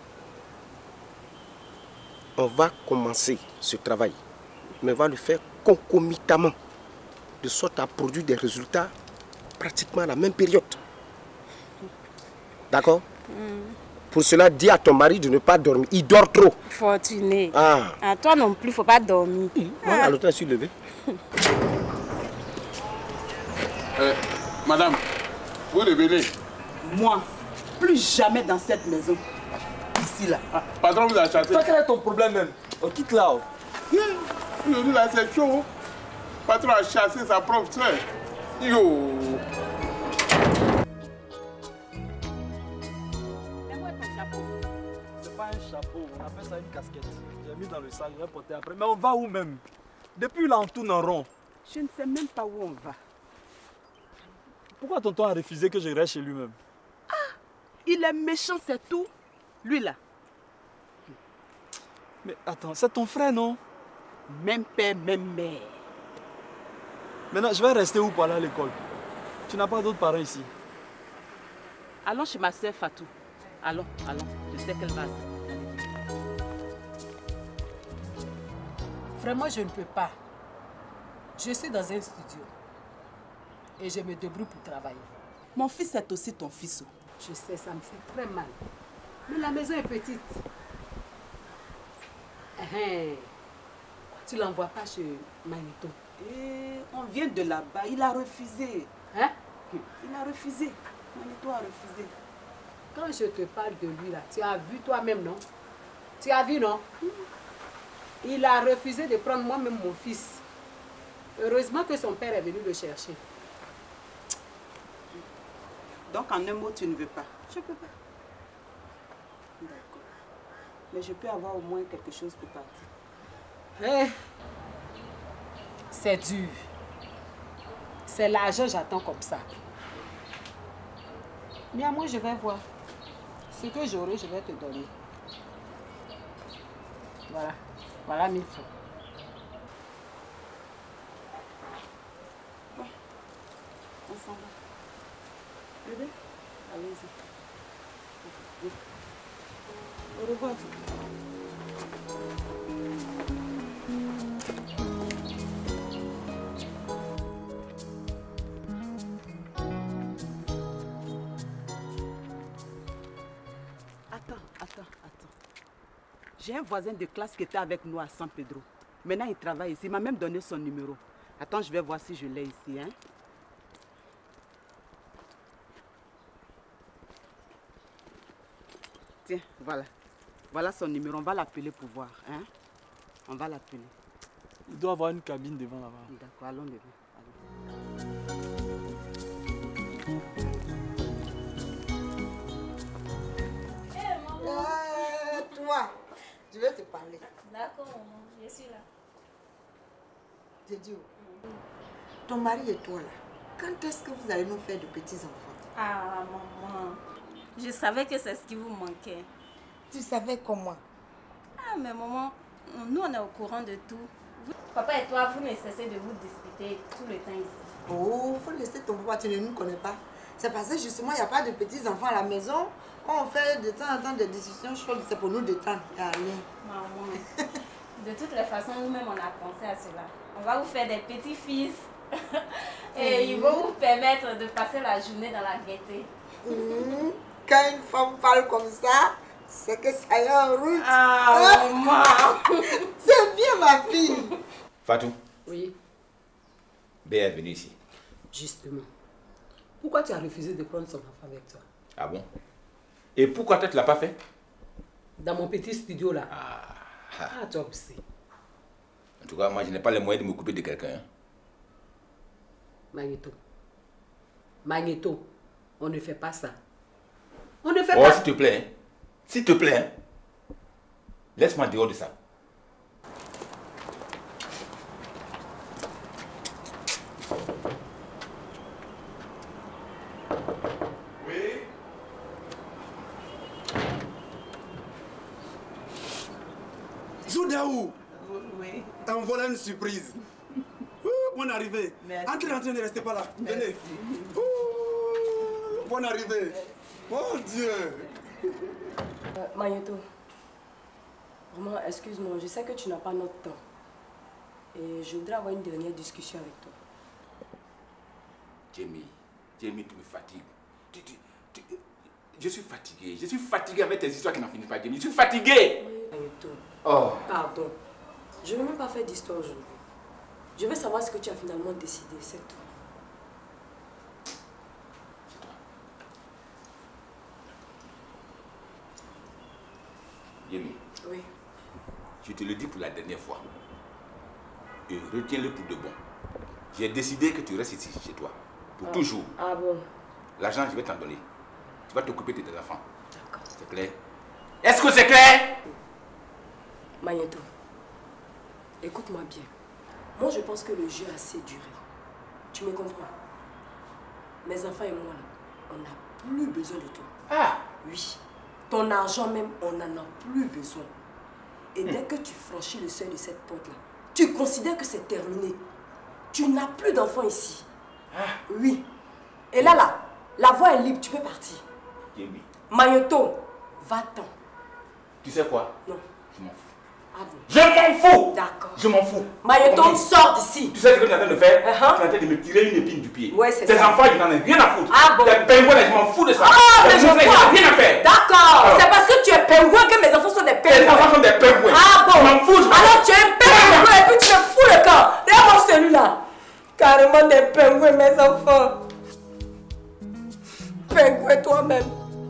Speaker 6: On va commencer ce travail, mais on va le faire concomitamment, de sorte à produire des résultats pratiquement à la même période. D'accord? Pour cela, dis à ton mari de ne pas dormir. Il dort trop.
Speaker 12: Fortuné.
Speaker 6: Ah.
Speaker 12: À toi non plus, il ne faut pas dormir.
Speaker 6: Moi, à l'autre, je suis levé.
Speaker 10: Madame, vous revenez.
Speaker 8: Moi, plus jamais dans cette maison. Ici, là.
Speaker 10: Patron vous a chassé.
Speaker 7: Toi, quel est ton problème même? On quitte là.
Speaker 10: Aujourd'hui, là, c'est chaud. Patron a chassé sa propre soeur. Yo.
Speaker 7: C'est pas un chapeau, on appelle ça une casquette. J'ai mis dans le sac, je vais porter après. Mais on va où même? Depuis là, on tourne en rond.
Speaker 8: Je ne sais même pas où on va.
Speaker 7: Pourquoi tonton a refusé que je reste chez lui-même?
Speaker 8: Ah, il est méchant, c'est tout. Lui là.
Speaker 7: Mais attends, c'est ton frère, non?
Speaker 8: Même père, même mère.
Speaker 7: Maintenant, je vais rester où pour aller à l'école? Tu n'as pas d'autres parents ici?
Speaker 8: Allons chez ma sœur Fatou. Allons. Je sais qu'elle va. Vraiment, je ne peux pas. Je suis dans un studio. Et je me débrouille pour travailler.
Speaker 11: Mon fils est aussi ton fils.
Speaker 8: Je sais, ça me fait très mal. Mais la maison est petite.
Speaker 2: Tu l'envoies pas chez Magneto.
Speaker 11: Et on vient de là-bas, il a refusé.
Speaker 2: Hein?
Speaker 11: Il a refusé. Magneto a refusé.
Speaker 2: Quand je te parle de lui là, tu as vu toi-même, non? Tu as vu, non? Il a refusé de prendre moi-même mon fils. Heureusement que son père est venu le chercher.
Speaker 11: Donc en un mot, tu ne veux pas? Je peux pas. D'accord. Mais je peux avoir au moins quelque chose pour partir.
Speaker 2: Hey. C'est dur. C'est l'argent, j'attends comme ça. Mais à moi, je vais voir. Ce que j'aurai, je vais te donner. Voilà. Voilà 1000 francs.
Speaker 11: Bon. On s'en va. Bébé, allez-y. Au revoir. Attends. J'ai un voisin de classe qui était avec nous à San Pedro. Maintenant, il travaille ici. Il m'a même donné son numéro. Attends, je vais voir si je l'ai ici. Hein? Tiens, voilà. Voilà son numéro. On va l'appeler pour voir. Hein? On va l'appeler.
Speaker 7: Il doit avoir une cabine devant là-bas.
Speaker 11: D'accord, allons bébé.
Speaker 1: Toi, je vais te parler.
Speaker 12: D'accord, maman, je suis là.
Speaker 1: Dieu, ton mari et toi là, quand est-ce que vous allez nous faire de petits-enfants?
Speaker 12: Ah, maman, je savais que c'est ce qui vous manquait.
Speaker 1: Tu savais comment?
Speaker 12: Ah, mais maman, nous on est au courant de tout. Papa et toi, vous ne cessez de vous disputer tout le temps ici.
Speaker 1: Oh, faut laisser ton papa, tu ne nous connais pas. C'est parce que justement, il n'y a pas de petits-enfants à la maison. Quand on fait de temps en temps des discussions chaudes, c'est pour nous détendre. Il n'y a rien.
Speaker 12: Maman, de toutes les façons, nous-mêmes, on a pensé à cela. On va vous faire des petits-fils. Et ils vont vous permettre de passer la journée dans la gaieté.
Speaker 1: Quand une femme parle comme ça, c'est que ça y est en route.
Speaker 12: Ah, maman.
Speaker 1: C'est bien, ma fille.
Speaker 3: Fatou.
Speaker 2: Oui.
Speaker 3: Béa est venue ici.
Speaker 2: Justement. Pourquoi tu as refusé de prendre son enfant avec toi?
Speaker 3: Ah bon? Et pourquoi toi tu l'as pas fait?
Speaker 2: Dans mon petit studio là. Ah, toi aussi.
Speaker 3: En tout cas, moi je n'ai pas les moyens de m'occuper de quelqu'un.
Speaker 2: Magneto. Magneto, on ne fait pas ça. On ne fait pas.
Speaker 3: S'il te plaît. Hein. S'il te plaît. Hein. Laisse-moi dehors de ça.
Speaker 13: Zoudaou! Oui. En voilà une surprise. Bonne arrivée.
Speaker 11: Merci.
Speaker 13: Entrez, ne restez pas là. Venez. Bonne arrivée. Mon Dieu.
Speaker 4: Magneto, vraiment, excuse-moi, je sais que tu n'as pas notre temps. Et je voudrais avoir une dernière discussion avec toi.
Speaker 3: Jamie, tu me fatigues. Je suis fatigué avec tes histoires qui n'en finissent pas, Jamie. Je suis fatigué.
Speaker 4: Magneto,
Speaker 2: Pardon.
Speaker 4: je ne veux même pas faire d'histoire aujourd'hui. Je veux savoir ce que tu as finalement décidé, c'est tout.
Speaker 3: Jamie.
Speaker 4: Oui.
Speaker 3: Je te le dis pour la dernière fois. Et retiens-le pour de bon. J'ai décidé que tu restes ici, chez toi. Pour toujours.
Speaker 4: Ah bon?
Speaker 3: L'argent, je vais t'en donner. Tu vas t'occuper de tes enfants.
Speaker 4: D'accord.
Speaker 3: C'est clair? Est-ce que c'est clair?
Speaker 4: Magneto, écoute-moi bien. Moi, je pense que le jeu a assez duré. Tu me comprends? Mes enfants et moi, là, on n'a plus besoin de toi.
Speaker 3: Ah!
Speaker 4: Oui. Ton argent même, on n'en a plus besoin. Et dès que tu franchis le seuil de cette porte-là, tu considères que c'est terminé. Tu n'as plus d'enfants ici. Oui. Et là, la voie est libre, tu peux partir.
Speaker 3: Jamie.
Speaker 4: Magneto, va-t'en.
Speaker 3: Tu sais quoi?
Speaker 4: Non.
Speaker 3: Je m'en fous.
Speaker 4: Ah bon?
Speaker 3: Je m'en fous!
Speaker 4: D'accord.
Speaker 3: Je m'en fous.
Speaker 4: Magneto, sors d'ici.
Speaker 3: Tu sais ce que tu es en train de faire? Tu es en train de me tirer une épine du pied.
Speaker 4: Ouais, c'est
Speaker 3: tes
Speaker 4: ça.
Speaker 3: enfants, je n'en ai rien à foutre.
Speaker 4: Ah bon?
Speaker 3: Tes pingouins, je m'en fous de ça.
Speaker 4: Ah, mais
Speaker 3: Tes
Speaker 4: je
Speaker 3: monstres,
Speaker 4: vois.
Speaker 3: n'ai rien à faire.
Speaker 4: D'accord.
Speaker 3: Alors.
Speaker 4: C'est parce que tu es pingouin que mes enfants sont des pingouins.
Speaker 3: Tes enfants sont des pingouins.
Speaker 4: Ah bon?
Speaker 3: Je m'en fous.
Speaker 4: Alors tu es un pingouin et puis
Speaker 8: les pingouins, mes enfants. Pingouin toi-même.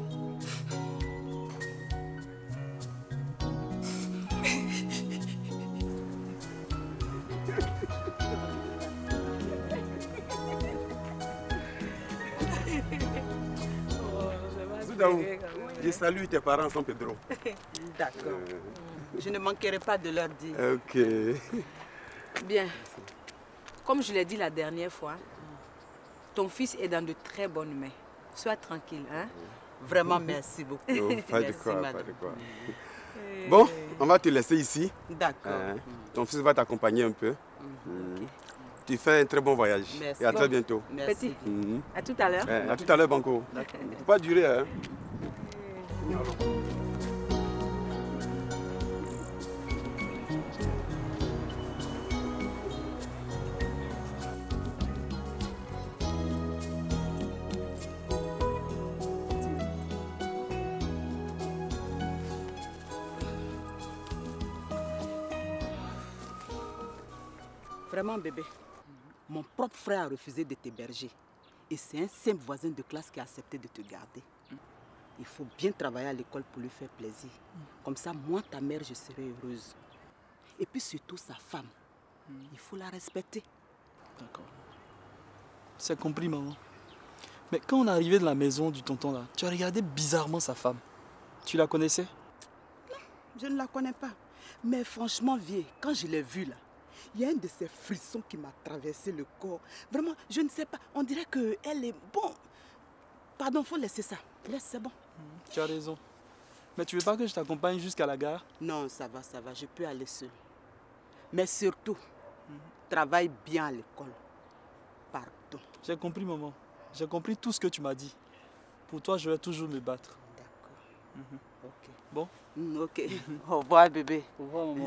Speaker 13: Je salue tes parents San Pedro.
Speaker 11: D'accord. Je ne manquerai pas de leur dire.
Speaker 13: Ok.
Speaker 11: Bien. Comme je l'ai dit la dernière fois, ton fils est dans de très bonnes mains. Sois tranquille, hein? Vraiment, merci beaucoup.
Speaker 13: Oh, pas de
Speaker 11: Merci,
Speaker 13: quoi,
Speaker 11: madame.
Speaker 13: pas de quoi. Bon, on va te laisser ici.
Speaker 11: D'accord.
Speaker 13: Ton fils va t'accompagner un peu. Tu fais un très bon voyage.
Speaker 11: Merci.
Speaker 13: Et à très bientôt.
Speaker 11: Merci. Petit, à tout à l'heure.
Speaker 13: À tout à l'heure, Banco. Il ne faut pas durer. Hein.
Speaker 11: Vraiment, bébé, mon propre frère a refusé de t'héberger. Et c'est un simple voisin de classe qui a accepté de te garder. Il faut bien travailler à l'école pour lui faire plaisir. Comme ça, moi, ta mère, je serai heureuse. Et puis surtout, sa femme. Il faut la respecter.
Speaker 7: D'accord. C'est compris, maman. Mais quand on est arrivé de la maison du tonton là, tu as regardé bizarrement sa femme. Tu la connaissais?
Speaker 11: Non, je ne la connais pas. Mais franchement, vieille, quand je l'ai vue là, il y a un de ces frissons qui m'a traversé le corps. Vraiment, je ne sais pas. On dirait qu'elle est... Bon, pardon, il faut laisser ça. Laisse, c'est bon.
Speaker 7: Tu as raison. Mais tu veux pas que je t'accompagne jusqu'à la gare?
Speaker 11: Non, ça va, je peux aller seule. Mais surtout, travaille bien à l'école. Pardon.
Speaker 7: J'ai compris, maman. J'ai compris tout ce que tu m'as dit. Pour toi, je vais toujours me battre.
Speaker 11: D'accord. Ok.
Speaker 7: Bon?
Speaker 11: Ok. Au revoir, bébé.
Speaker 7: Au revoir, maman.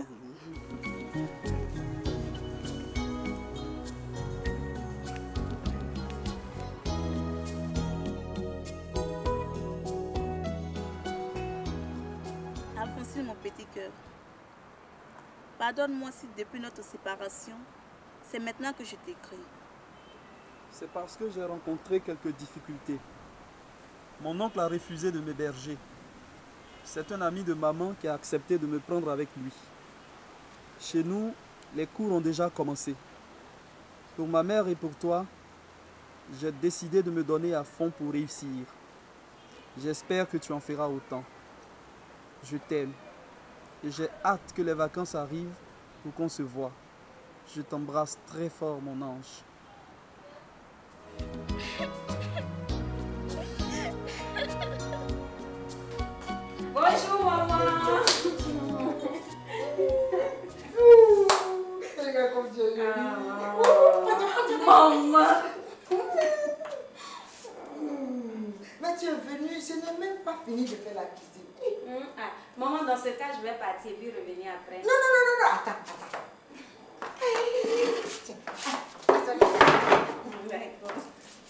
Speaker 9: Alphonsine, mon petit cœur, pardonne-moi si depuis notre séparation, c'est maintenant que je t'écris.
Speaker 7: C'est parce que j'ai rencontré quelques difficultés. Mon oncle a refusé de m'héberger. C'est un ami de maman qui a accepté de me prendre avec lui. Chez nous, les cours ont déjà commencé. Pour ma mère et pour toi, j'ai décidé de me donner à fond pour réussir. J'espère que tu en feras autant. Je t'aime et j'ai hâte que les vacances arrivent pour qu'on se voie. Je t'embrasse très fort, mon ange.
Speaker 4: Bonjour, maman.
Speaker 1: Regarde comme tu es
Speaker 4: Maman.
Speaker 1: Mais tu es venue, je n'ai même pas fini de faire la cuisine.
Speaker 12: Maman, dans ce cas, je vais partir puis revenir après.
Speaker 1: Non, attends.
Speaker 12: D'accord.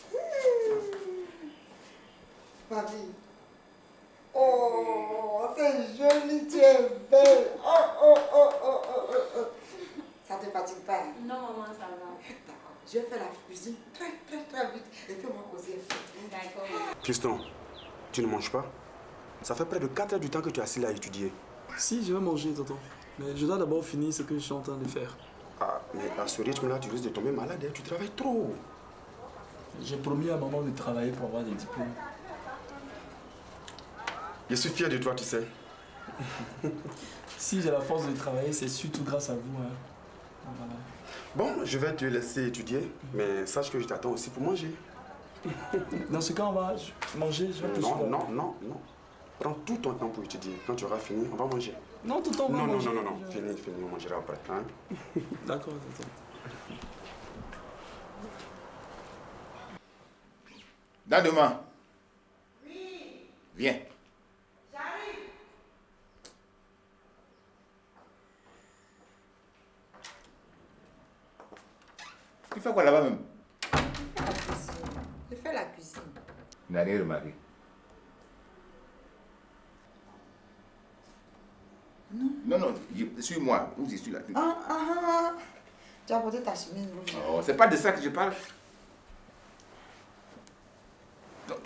Speaker 1: Papi. Oh, c'est joli, tu es belle. Oh. Ça te fatigue pas?
Speaker 12: Non, maman, ça va.
Speaker 1: D'accord. Je vais faire la cuisine très vite. Et puis on va causer.
Speaker 12: D'accord.
Speaker 13: Tristan, tu ne manges pas? Ça fait près de 4 heures du temps que tu es assis là à étudier.
Speaker 7: Si, je vais manger, tonton. Mais je dois d'abord finir ce que je suis en train de faire.
Speaker 13: Ah, mais à ce rythme-là, tu risques de tomber malade, hein. Tu travailles trop.
Speaker 7: J'ai promis à maman de travailler pour avoir des diplômes.
Speaker 13: Je suis fier de toi, tu sais.
Speaker 7: Si j'ai la force de travailler, c'est surtout grâce à vous. Hein. Voilà.
Speaker 13: Bon, je vais te laisser étudier, mais sache que je t'attends aussi pour manger.
Speaker 7: Dans ce cas, on va manger, je vais te suivre.
Speaker 13: Non. Prends tout ton temps pour étudier. Quand tu auras fini, on va manger.
Speaker 7: Non, tout le temps, on va manger.
Speaker 13: Non. Fini, on mangera après. Hein?
Speaker 7: D'accord, tonton.
Speaker 3: Demain. Oui. Viens.
Speaker 1: J'arrive.
Speaker 3: Tu fais quoi là-bas même?
Speaker 1: Je fais la cuisine.
Speaker 3: Tu n'as rien remarqué? Non, suis-moi. Où je suis là?
Speaker 1: Tu as porté ta chemise rouge.
Speaker 3: Oh, c'est pas de ça que je parle. Donc,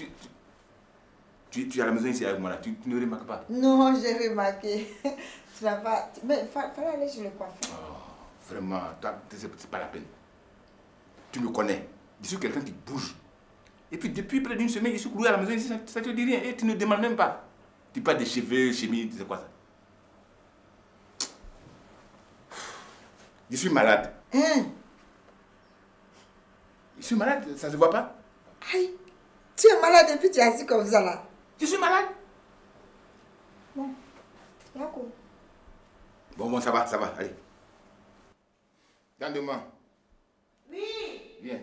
Speaker 3: tu es à la maison ici avec moi là, tu ne remarques pas?
Speaker 1: Non, j'ai remarqué. Tu n'as pas... Mais fallait aller chez le coiffeur.
Speaker 3: Oh, vraiment, c'est pas la peine. Tu me connais. Je suis quelqu'un qui bouge. Et puis depuis près d'une semaine, je suis cloué à la maison ici, ça te dit rien. Et tu ne demandes même pas. Tu parles de cheveux, chemises, c'est quoi ça? Je suis malade.
Speaker 1: Hein?
Speaker 3: Je suis malade, ça ne se voit pas?
Speaker 1: Aïe, tu es malade et puis tu es assis comme ça là.
Speaker 3: Je suis malade.
Speaker 1: Bon, d'accord.
Speaker 3: Bon, ça va, allez. Garde-moi.
Speaker 1: Oui.
Speaker 3: Viens.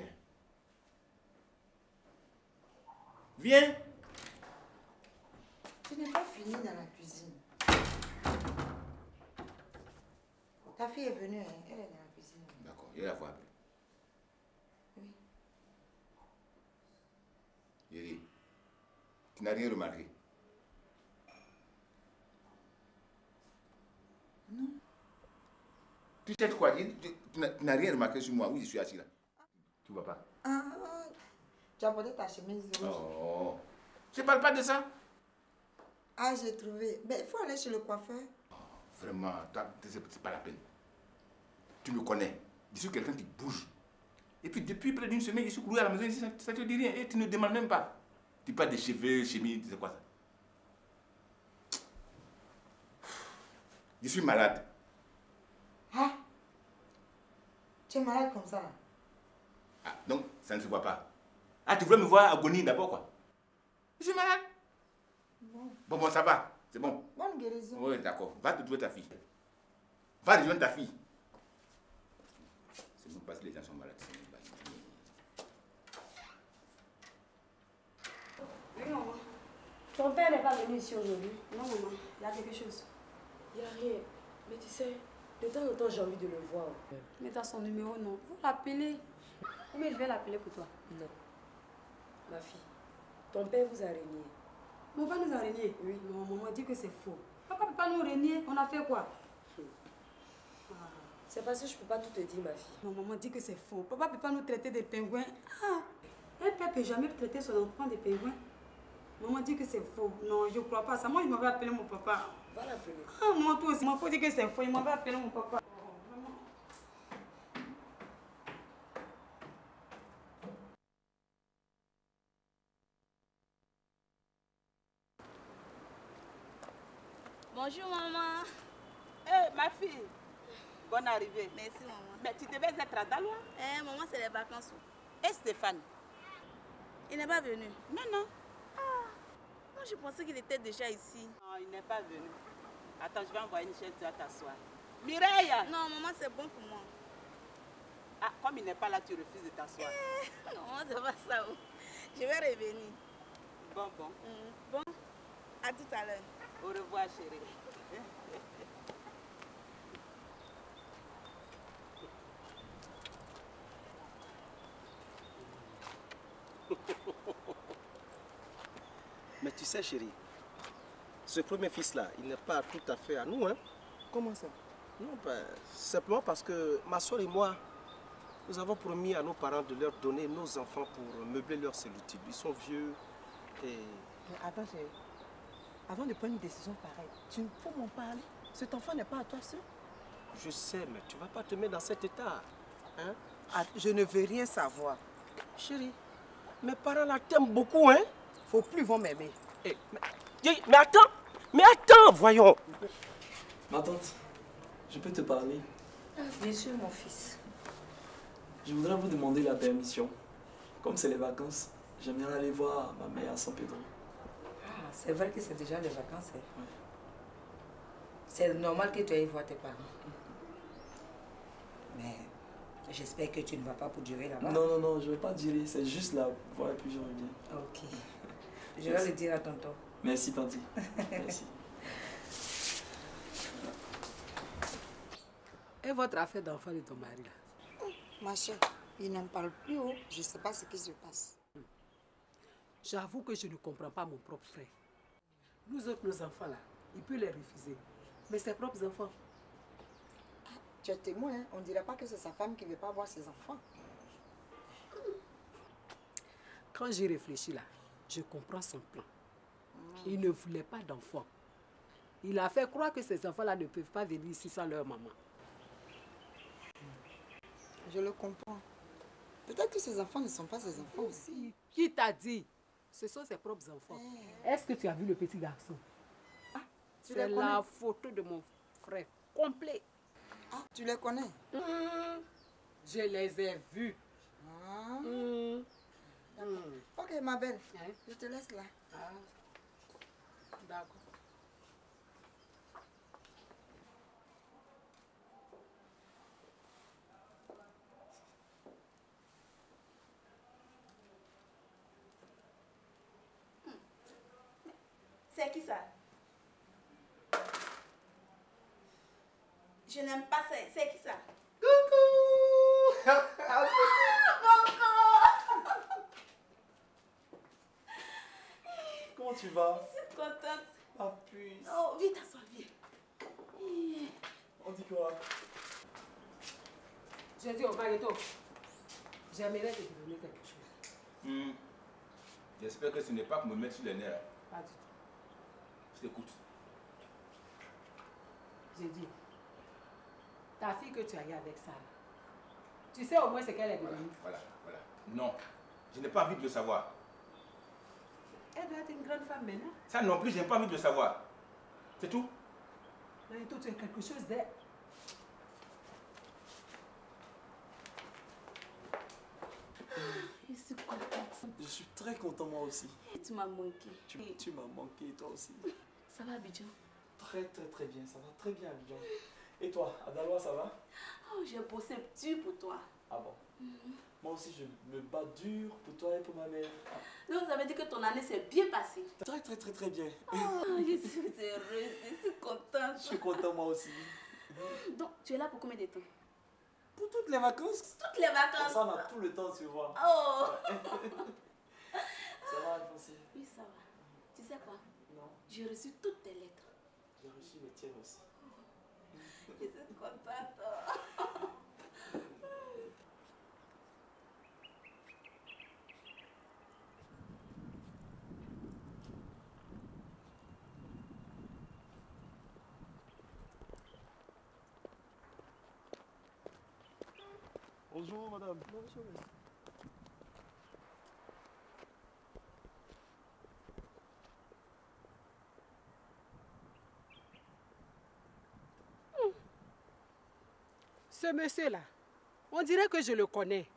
Speaker 3: Viens.
Speaker 1: Tu n'es pas fini dans la cuisine. Ta fille est venue, hein? Elle est dans la cuisine.
Speaker 3: D'accord, je vais la voir.
Speaker 1: Oui.
Speaker 3: Yeri, tu n'as rien remarqué?
Speaker 1: Non.
Speaker 3: Tu sais quoi? Tu n'as rien remarqué sur moi? Oui, je suis assis là. Tu vois pas?
Speaker 1: Ah, tu as porté ta chemise rouge.
Speaker 3: Oh, je ne parle pas de ça.
Speaker 1: Ah, j'ai trouvé. Mais il faut aller chez le coiffeur.
Speaker 3: Vraiment, c'est pas la peine. Tu me connais. Je suis quelqu'un qui bouge. Et puis depuis près d'une semaine, je suis cloué à la maison ici, ça te dit rien. Et tu ne demandes même pas. Tu parles de cheveux, chemises, c'est quoi ça? Je suis malade.
Speaker 1: Ah? Tu es malade comme ça?
Speaker 3: Ah, donc ça ne se voit pas. Ah, tu voulais me voir agonie d'abord quoi? Je suis malade. Bon, ça va. C'est bon.
Speaker 1: Bonne guérison.
Speaker 3: Oui, d'accord. Va te trouver ta fille. Va rejoindre ta fille. C'est bon parce que les gens sont malades.
Speaker 4: Oui, maman. Ton père n'est pas venu ici aujourd'hui? Non, maman. Il y a quelque chose. Il n'y a rien. Mais tu sais, de temps en temps, j'ai envie de le voir.
Speaker 9: Mais dans son numéro, non. Vous l'appelez. Ou bien je vais l'appeler pour toi.
Speaker 4: Non. Ma fille, ton père vous a régné.
Speaker 9: Mon père nous a régné?
Speaker 4: Oui.
Speaker 9: Non, maman dit que c'est faux. Papa ne peut pas nous régner. On a fait quoi?
Speaker 4: C'est parce que je ne peux pas tout te dire, ma fille.
Speaker 9: Non, maman dit que c'est faux. Papa ne peut pas nous traiter de pingouins. Ah, un père ne peut jamais traiter son enfant de pingouins. Maman dit que c'est faux. Non, je ne crois pas ça. Moi, je m'avais appelé mon papa.
Speaker 4: Va l'appeler.
Speaker 9: Ah, moi, toi aussi. Il faut dire que c'est faux. Il m'avait appelé mon papa.
Speaker 14: Bonjour maman.
Speaker 15: Ma fille, bonne arrivée.
Speaker 14: Merci maman.
Speaker 15: Mais tu devais être à Daloa.
Speaker 14: Maman, c'est les vacances.
Speaker 15: Et Stéphane?
Speaker 14: Il n'est pas venu.
Speaker 15: Non.
Speaker 14: Moi, je pensais qu'il était déjà ici.
Speaker 15: Non, il n'est pas venu. Attends, je vais envoyer une chaise, tu vas t'asseoir. Mireille!
Speaker 14: Non, maman, c'est bon pour moi.
Speaker 15: Ah, comme il n'est pas là, tu refuses de t'asseoir.
Speaker 14: Non, c'est pas ça. Je vais revenir.
Speaker 15: Bon.
Speaker 14: Bon, à tout à l'heure.
Speaker 15: Au revoir, chérie.
Speaker 6: Mais tu sais, chérie, ce premier fils-là, il n'est pas tout à fait à nous, hein?
Speaker 11: Comment ça?
Speaker 6: Non, simplement parce que ma soeur et moi, nous avons promis à nos parents de leur donner nos enfants pour meubler leur solitude. Ils sont vieux et...
Speaker 11: Mais attends, chérie. Avant de prendre une décision pareille, tu faut m'en parler. Cet enfant n'est pas à toi seul.
Speaker 6: Je sais, mais tu ne vas pas te mettre dans cet état. Hein?
Speaker 11: Ah, je ne veux rien savoir.
Speaker 6: Chérie, mes parents là t'aiment beaucoup, hein?
Speaker 11: Faut plus vont m'aimer.
Speaker 6: Mais attends, voyons.
Speaker 7: Ma tante, je peux te parler?
Speaker 4: Bien sûr, mon fils.
Speaker 7: Je voudrais vous demander la permission. Comme c'est les vacances, j'aimerais aller voir ma mère à San Pedro.
Speaker 16: Ah, c'est vrai que c'est déjà les vacances. Hein? Oui. C'est normal que tu ailles voir tes parents. Mais j'espère que tu ne vas pas pour durer là-bas.
Speaker 7: Non, je ne vais pas durer. C'est juste là voir et puis je reviens.
Speaker 16: Ok. Je vais le dire à tonton.
Speaker 7: Merci, tanti. Merci.
Speaker 8: Et votre affaire d'enfant de ton mari là?
Speaker 1: Ma chère, il n'en parle plus haut. Je ne sais pas ce qui se passe.
Speaker 8: J'avoue que je ne comprends pas mon propre frère. Nous autres, nos enfants là, il peut les refuser. Mais ses propres enfants.
Speaker 1: Tu es témoin, hein? On ne dirait pas que c'est sa femme qui ne veut pas voir ses enfants.
Speaker 8: Quand j'y réfléchis là, je comprends son plan. Il ne voulait pas d'enfants. Il a fait croire que ces enfants-là ne peuvent pas venir ici sans leur maman.
Speaker 1: Je le comprends. Peut-être que ses enfants ne sont pas ses enfants aussi.
Speaker 8: Qui t'a dit? Ce sont ses propres enfants. Est-ce que tu as vu le petit garçon? C'est la photo de mon frère, complet.
Speaker 1: Ah, tu les connais?
Speaker 8: Je les ai vus.
Speaker 1: Ok, ma belle, je te laisse là.
Speaker 8: D'accord.
Speaker 14: C'est qui ça? Je n'aime pas ça. C'est qui ça?
Speaker 17: Coucou! Comment tu vas?
Speaker 14: Je suis contente.
Speaker 17: Ma puce.
Speaker 14: Oh, vite, assois, viens.
Speaker 17: On dit quoi?
Speaker 8: J'ai dit au Marito, j'aimerais te donner quelque chose.
Speaker 3: J'espère que ce n'est pas pour me mettre sur les nerfs.
Speaker 8: Pas du tout.
Speaker 3: Je t'écoute.
Speaker 8: J'ai dit, ta fille que tu as eu avec Sarah, tu sais au moins ce qu'elle est devenue.
Speaker 3: Voilà. Non, je n'ai pas envie de le savoir.
Speaker 8: Elle doit être une grande femme maintenant.
Speaker 3: Ça non plus, je n'ai pas envie de le savoir. C'est tout.
Speaker 8: Marito, tu as quelque chose d'elle.
Speaker 14: Je suis contente.
Speaker 17: Je suis très content moi aussi.
Speaker 14: Tu m'as manqué.
Speaker 17: Tu m'as manqué toi aussi.
Speaker 14: Ça va, Abidjan?
Speaker 17: Très bien, ça va très bien Abidjan. Et toi, Adaloa, ça va?
Speaker 14: Oh, j'ai bossé dur pour toi.
Speaker 17: Ah bon? Moi aussi, je me bats dur pour toi et pour ma mère.
Speaker 14: Donc, ça veut dire que ton année s'est bien passée.
Speaker 17: Très bien.
Speaker 14: Oh, je suis heureuse, je suis contente.
Speaker 17: Je suis content moi aussi.
Speaker 14: Donc, tu es là pour combien de temps?
Speaker 17: Pour toutes les vacances.
Speaker 14: Toutes les vacances.
Speaker 17: Ça, on a tout le temps, tu vois.
Speaker 14: Oh.
Speaker 17: Ça va, Alphonsine?
Speaker 14: Oui, ça va. Tu sais quoi?
Speaker 17: Non.
Speaker 14: J'ai reçu toutes tes lettres.
Speaker 17: J'ai reçu les tiennes aussi.
Speaker 14: Je suis contente.
Speaker 7: Bonjour madame. Bonjour.
Speaker 8: Ce monsieur-là, on dirait que je le connais.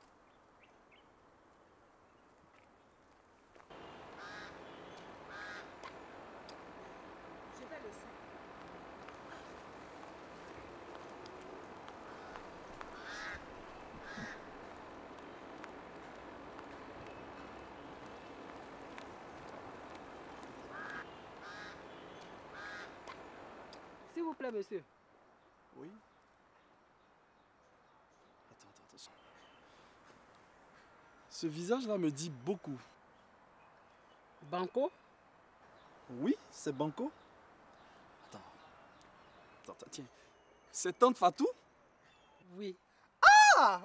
Speaker 8: Je vais le savoir. S'il vous plaît, monsieur.
Speaker 7: Oui. Attends. Ce visage-là me dit beaucoup.
Speaker 8: Banco?
Speaker 7: Oui, c'est Banco. Attends, tiens. C'est Tante Fatou?
Speaker 8: Oui.
Speaker 7: Ah!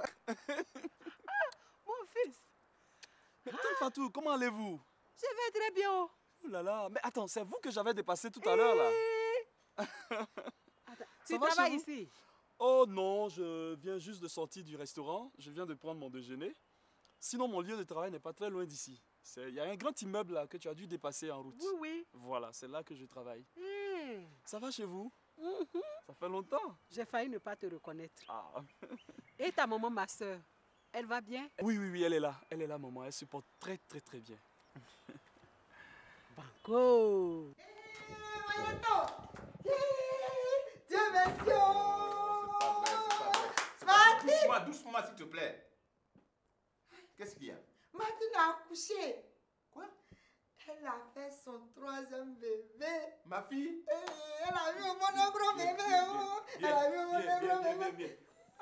Speaker 8: Mon fils!
Speaker 7: Tante Fatou, comment allez-vous?
Speaker 8: Je vais très bien.
Speaker 7: Oh là là, mais attends, c'est vous que j'avais dépassé tout à l'heure là.
Speaker 8: Attends, tu travailles ici?
Speaker 7: Oh non, je viens juste de sortir du restaurant. Je viens de prendre mon déjeuner. Sinon, mon lieu de travail n'est pas très loin d'ici. Il y a un grand immeuble là que tu as dû dépasser en route.
Speaker 8: Oui.
Speaker 7: Voilà, c'est là que je travaille. Ça va chez vous? Ça fait longtemps.
Speaker 8: J'ai failli ne pas te reconnaître.
Speaker 7: Ah.
Speaker 8: Et ta maman, ma soeur, elle va bien?
Speaker 7: Oui, elle est là. Elle est là, maman. Elle se porte très bien.
Speaker 8: Banco!
Speaker 1: Dieu merci!
Speaker 3: Doucement, s'il te plaît. Qu'est-ce qu'il y a?
Speaker 1: Martine a accouché. Quoi? Elle a fait son 3e bébé.
Speaker 3: Ma fille?
Speaker 1: Elle a vu au monde un gros bébé. Elle a vu au monde un gros bébé.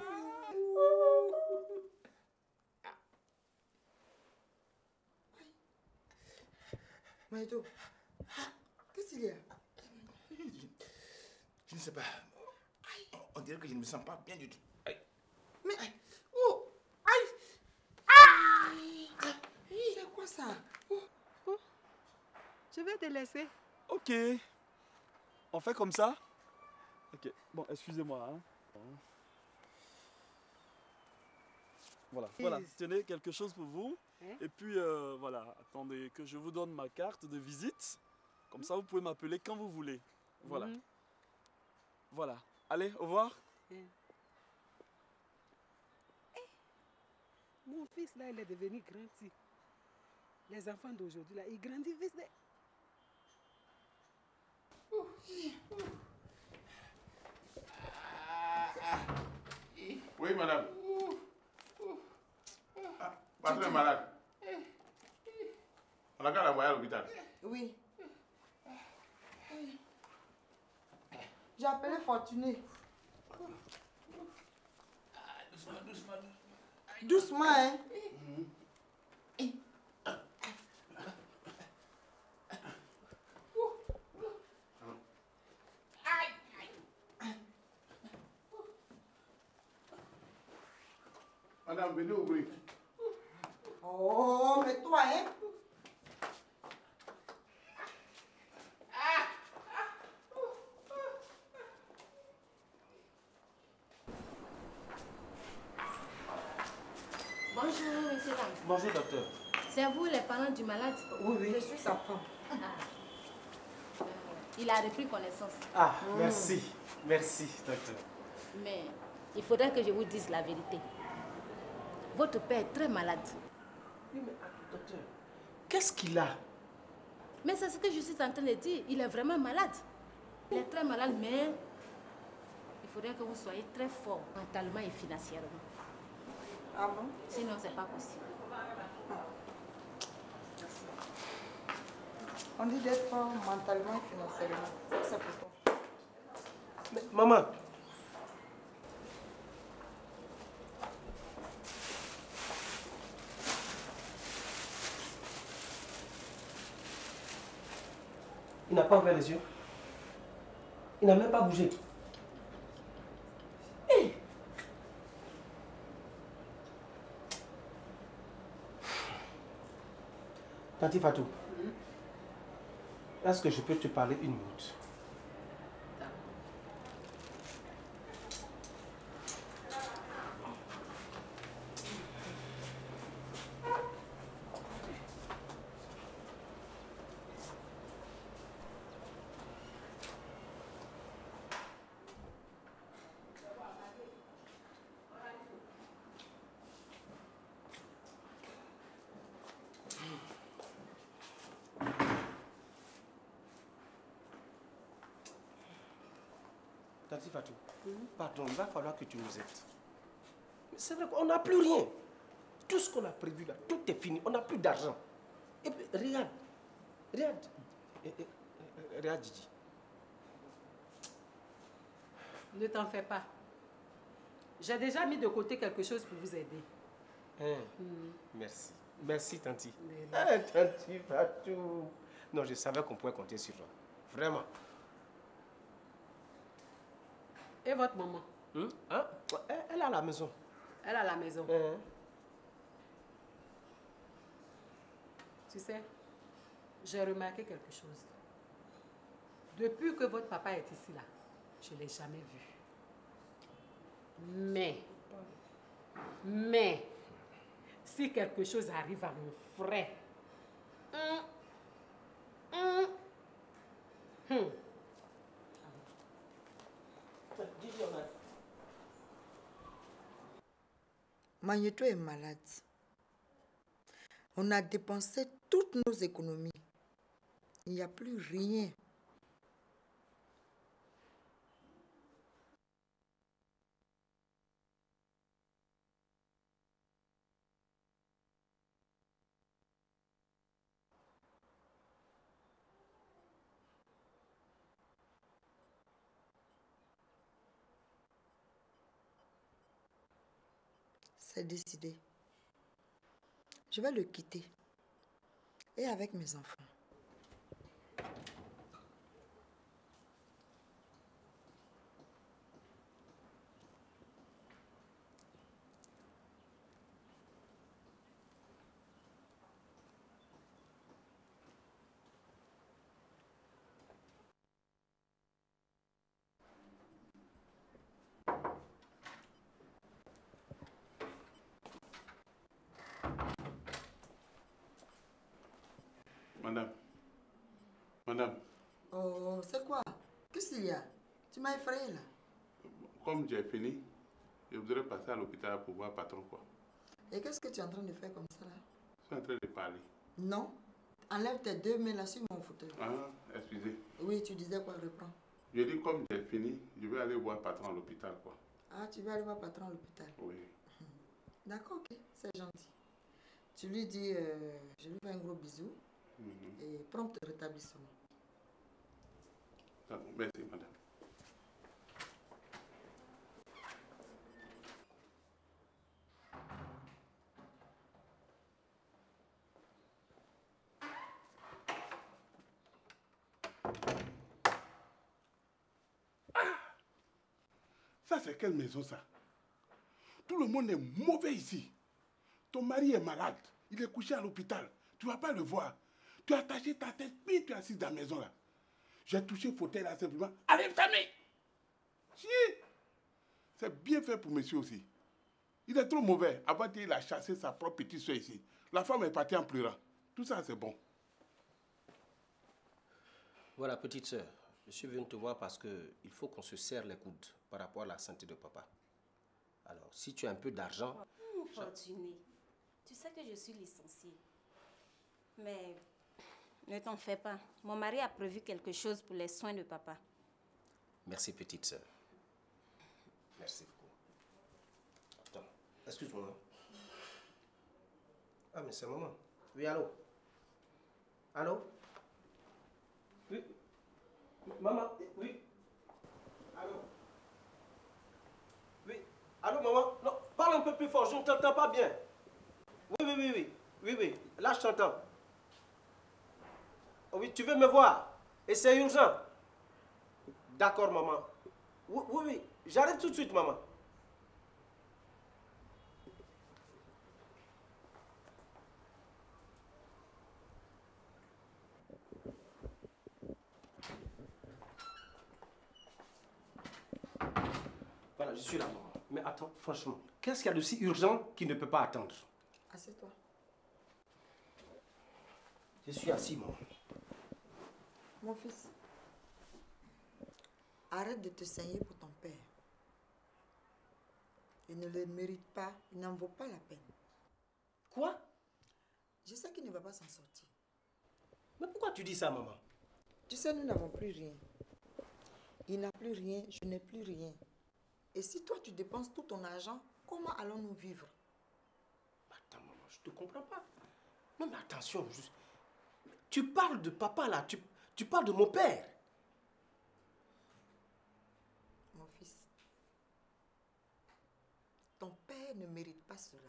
Speaker 1: Maïto, qu'est-ce qu'il y a?
Speaker 3: Je ne sais pas. On dirait que je ne me sens pas bien du tout. Aïe.
Speaker 1: Mais... Oh. Aïe. C'est quoi ça?
Speaker 2: Je vais te laisser.
Speaker 7: Ok. On fait comme ça? Ok. Bon, excusez-moi. Hein. Voilà, voilà. Tenez quelque chose pour vous. Et puis, voilà. Attendez que je vous donne ma carte de visite. Comme ça, vous pouvez m'appeler quand vous voulez. Voilà. Voilà. Allez, au revoir.
Speaker 2: Mon fils, là, il est devenu grand. Les enfants d'aujourd'hui, là, ils grandissent vite.
Speaker 10: Oui, madame. Patron est malade. On a qu'à l'envoyer à l'hôpital.
Speaker 1: Oui. J'ai appelé Fortuné.
Speaker 3: Doucement, doucement.
Speaker 1: Doucement, hein.
Speaker 10: Madame, venez ouvrir.
Speaker 1: Oh, mais toi, hein.
Speaker 18: Bonjour, monsieur Dam.
Speaker 13: Bonjour, docteur.
Speaker 18: C'est vous les parents du malade?
Speaker 1: Oui, oui, je suis sa femme.
Speaker 18: Il a repris connaissance.
Speaker 6: Ah, merci. Merci, docteur.
Speaker 18: Mais il faudrait que je vous dise la vérité. Votre père est très malade.
Speaker 6: Oui, mais docteur, qu'est-ce qu'il a?
Speaker 18: Mais c'est ce que je suis en train de dire. Il est vraiment malade. Il est très malade, mais il faudrait que vous soyez très fort mentalement et financièrement.
Speaker 1: Ah bon?
Speaker 18: Sinon, c'est pas possible.
Speaker 1: On dit d'être fort mentalement et financièrement. C'est pour toi.
Speaker 6: Mais, maman. Il n'a pas ouvert les yeux. Il n'a même pas bougé. Hey! Tanti Fatou, est-ce que je peux te parler une minute? Tanti Fatou, pardon, il va falloir que tu nous aides. Mais c'est vrai qu'on n'a plus rien. Tout ce qu'on a prévu là, tout est fini. On n'a plus d'argent. Et puis, regarde. Regarde, Gigi.
Speaker 2: Ne t'en fais pas. J'ai déjà mis de côté quelque chose pour vous aider.
Speaker 6: Merci. Merci, Tanti. Tanti Fatou. Non, je savais qu'on pouvait compter sur toi. Vraiment.
Speaker 2: Et votre maman?
Speaker 6: Hein? Elle est à la maison.
Speaker 2: Elle est à la maison. Tu sais, j'ai remarqué quelque chose. Depuis que votre papa est ici, là, je ne l'ai jamais vu. Mais, si quelque chose arrive à mon frère,
Speaker 1: Magnéto est malade. On a dépensé toutes nos économies. Il n'y a plus rien. C'est décidé. Je vais le quitter. Et avec mes enfants.
Speaker 10: Madame. Madame.
Speaker 1: Oh, c'est quoi? Qu'est-ce qu'il y a? Tu m'as effrayé là.
Speaker 10: Comme j'ai fini, je voudrais passer à l'hôpital pour voir patron quoi.
Speaker 1: Et qu'est-ce que tu es en train de faire comme ça là?
Speaker 10: Je suis en train de parler.
Speaker 1: Non. Enlève tes 2 mains là sur mon fauteuil.
Speaker 10: Ah, excusez.
Speaker 1: Oui, tu disais quoi? Reprends.
Speaker 10: Je dis comme j'ai fini, je vais aller voir patron à l'hôpital quoi.
Speaker 1: Ah, tu vas aller voir patron à l'hôpital?
Speaker 10: Oui.
Speaker 1: D'accord, ok, c'est gentil. Tu lui dis, je lui fais un gros bisou et prompt rétablissement.
Speaker 10: D'accord, merci madame. Ça, c'est quelle maison, ça? Tout le monde est mauvais ici. Ton mari est malade. Il est couché à l'hôpital. Tu ne vas pas le voir. Tu as attaché ta tête, puis tu es assis dans la maison, là. J'ai touché le fauteuil, là, simplement. Allez, ta main! Chier! C'est bien fait pour monsieur aussi. Il est trop mauvais. Avant, il a chassé sa propre petite soeur ici. La femme est partie en pleurant. Tout ça, c'est bon.
Speaker 6: Voilà, petite soeur. Je suis venu te voir parce qu'il faut qu'on se serre les coudes par rapport à la santé de papa. Alors, si tu as un peu d'argent...
Speaker 12: Mon fortuné, tu sais que je suis licenciée. Mais ne t'en fais pas. Mon mari a prévu quelque chose pour les soins de papa.
Speaker 6: Merci, petite soeur. Merci beaucoup. Attends, excuse-moi. Ah, mais c'est maman. Oui, allô? Allô? Oui. Maman, oui. Allô? Oui. Allô, maman? Non, parle un peu plus fort, je ne t'entends pas bien. Oui. Là, je t'entends. Oh, oui, tu veux me voir? Et c'est urgent. D'accord, maman. Oui. J'arrive tout de suite, maman. Voilà, je suis là, maman. Mais attends, franchement, qu'est-ce qu'il y a de si urgent qui ne peut pas attendre?
Speaker 1: Assieds-toi.
Speaker 6: Je suis assis, maman.
Speaker 1: Mon fils, arrête de te saigner pour ton père. Il ne le mérite pas, il n'en vaut pas la peine.
Speaker 6: Quoi?
Speaker 1: Je sais qu'il ne va pas s'en sortir.
Speaker 6: Mais pourquoi tu dis ça, maman?
Speaker 1: Tu sais, nous n'avons plus rien. Il n'a plus rien, je n'ai plus rien. Et si toi, tu dépenses tout ton argent, comment allons-nous vivre?
Speaker 6: Attends, maman, je ne te comprends pas. Non, mais attention, tu parles de papa, là. Tu parles de mon père.
Speaker 1: Mon fils, ton père ne mérite pas cela.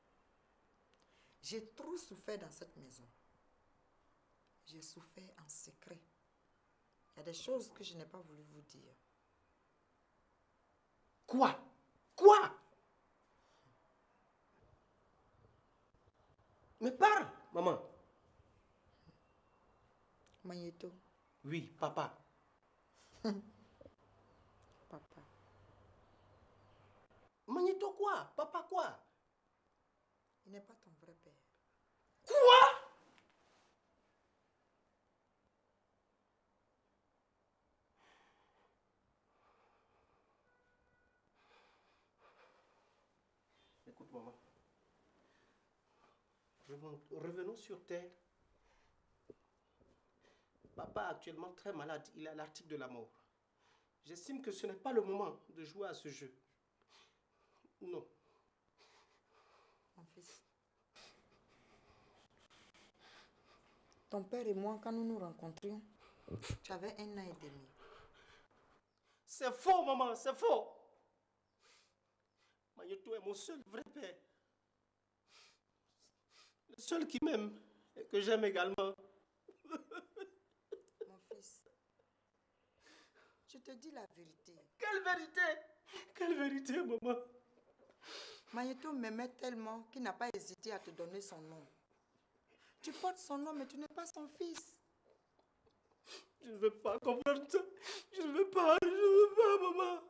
Speaker 1: J'ai trop souffert dans cette maison. J'ai souffert en secret. Il y a des choses que je n'ai pas voulu vous dire.
Speaker 6: Quoi? Mais parle, maman.
Speaker 1: Magnéto.
Speaker 6: Oui, papa.
Speaker 1: Papa.
Speaker 6: Magnéto quoi? Papa quoi?
Speaker 1: Il n'est pas ton vrai père.
Speaker 6: Quoi? Écoute, maman. Revenons sur terre. Papa est actuellement très malade. Il est à l'article de la mort. J'estime que ce n'est pas le moment de jouer à ce jeu. Non.
Speaker 1: Mon fils. Ton père et moi, quand nous nous rencontrions, tu avais 1 an et demi.
Speaker 6: C'est faux, maman, c'est faux. Magnéto est mon seul vrai père. Le seul qui m'aime et que j'aime également.
Speaker 1: Mon fils, je te dis la vérité.
Speaker 6: Quelle vérité? Quelle vérité, maman?
Speaker 1: Magnéto m'aimait tellement qu'il n'a pas hésité à te donner son nom. Tu portes son nom, mais tu n'es pas son fils.
Speaker 6: Je ne veux pas comprendre ça. Je ne veux pas, maman.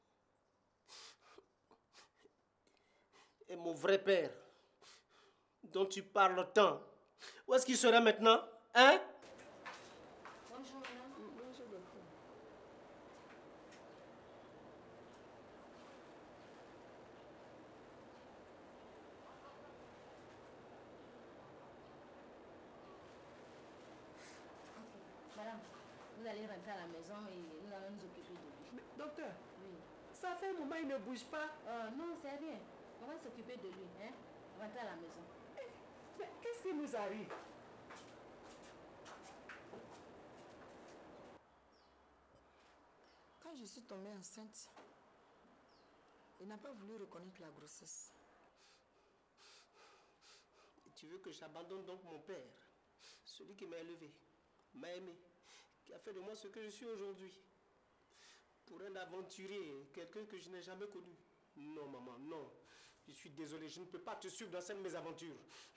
Speaker 6: Et mon vrai père, dont tu parles tant, où est-ce qu'il serait maintenant? Hein?
Speaker 18: Bonjour, madame.
Speaker 6: Bonjour, docteur.
Speaker 18: Madame, vous allez rentrer à la maison et nous allons nous occuper de lui.
Speaker 8: Mais, docteur,
Speaker 18: oui.
Speaker 8: Ça fait un moment, il ne bouge pas.
Speaker 18: Non, c'est rien. On va s'occuper de lui. Hein? Rentrer à la maison.
Speaker 8: Mais qu'est-ce qui nous arrive?
Speaker 1: Quand je suis tombée enceinte, il n'a pas voulu reconnaître la grossesse.
Speaker 6: Et tu veux que j'abandonne donc mon père, celui qui m'a élevé, m'a aimé, qui a fait de moi ce que je suis aujourd'hui, pour un aventurier, quelqu'un que je n'ai jamais connu? Non, maman, non. Je suis désolé, je ne peux pas te suivre dans cette mésaventure.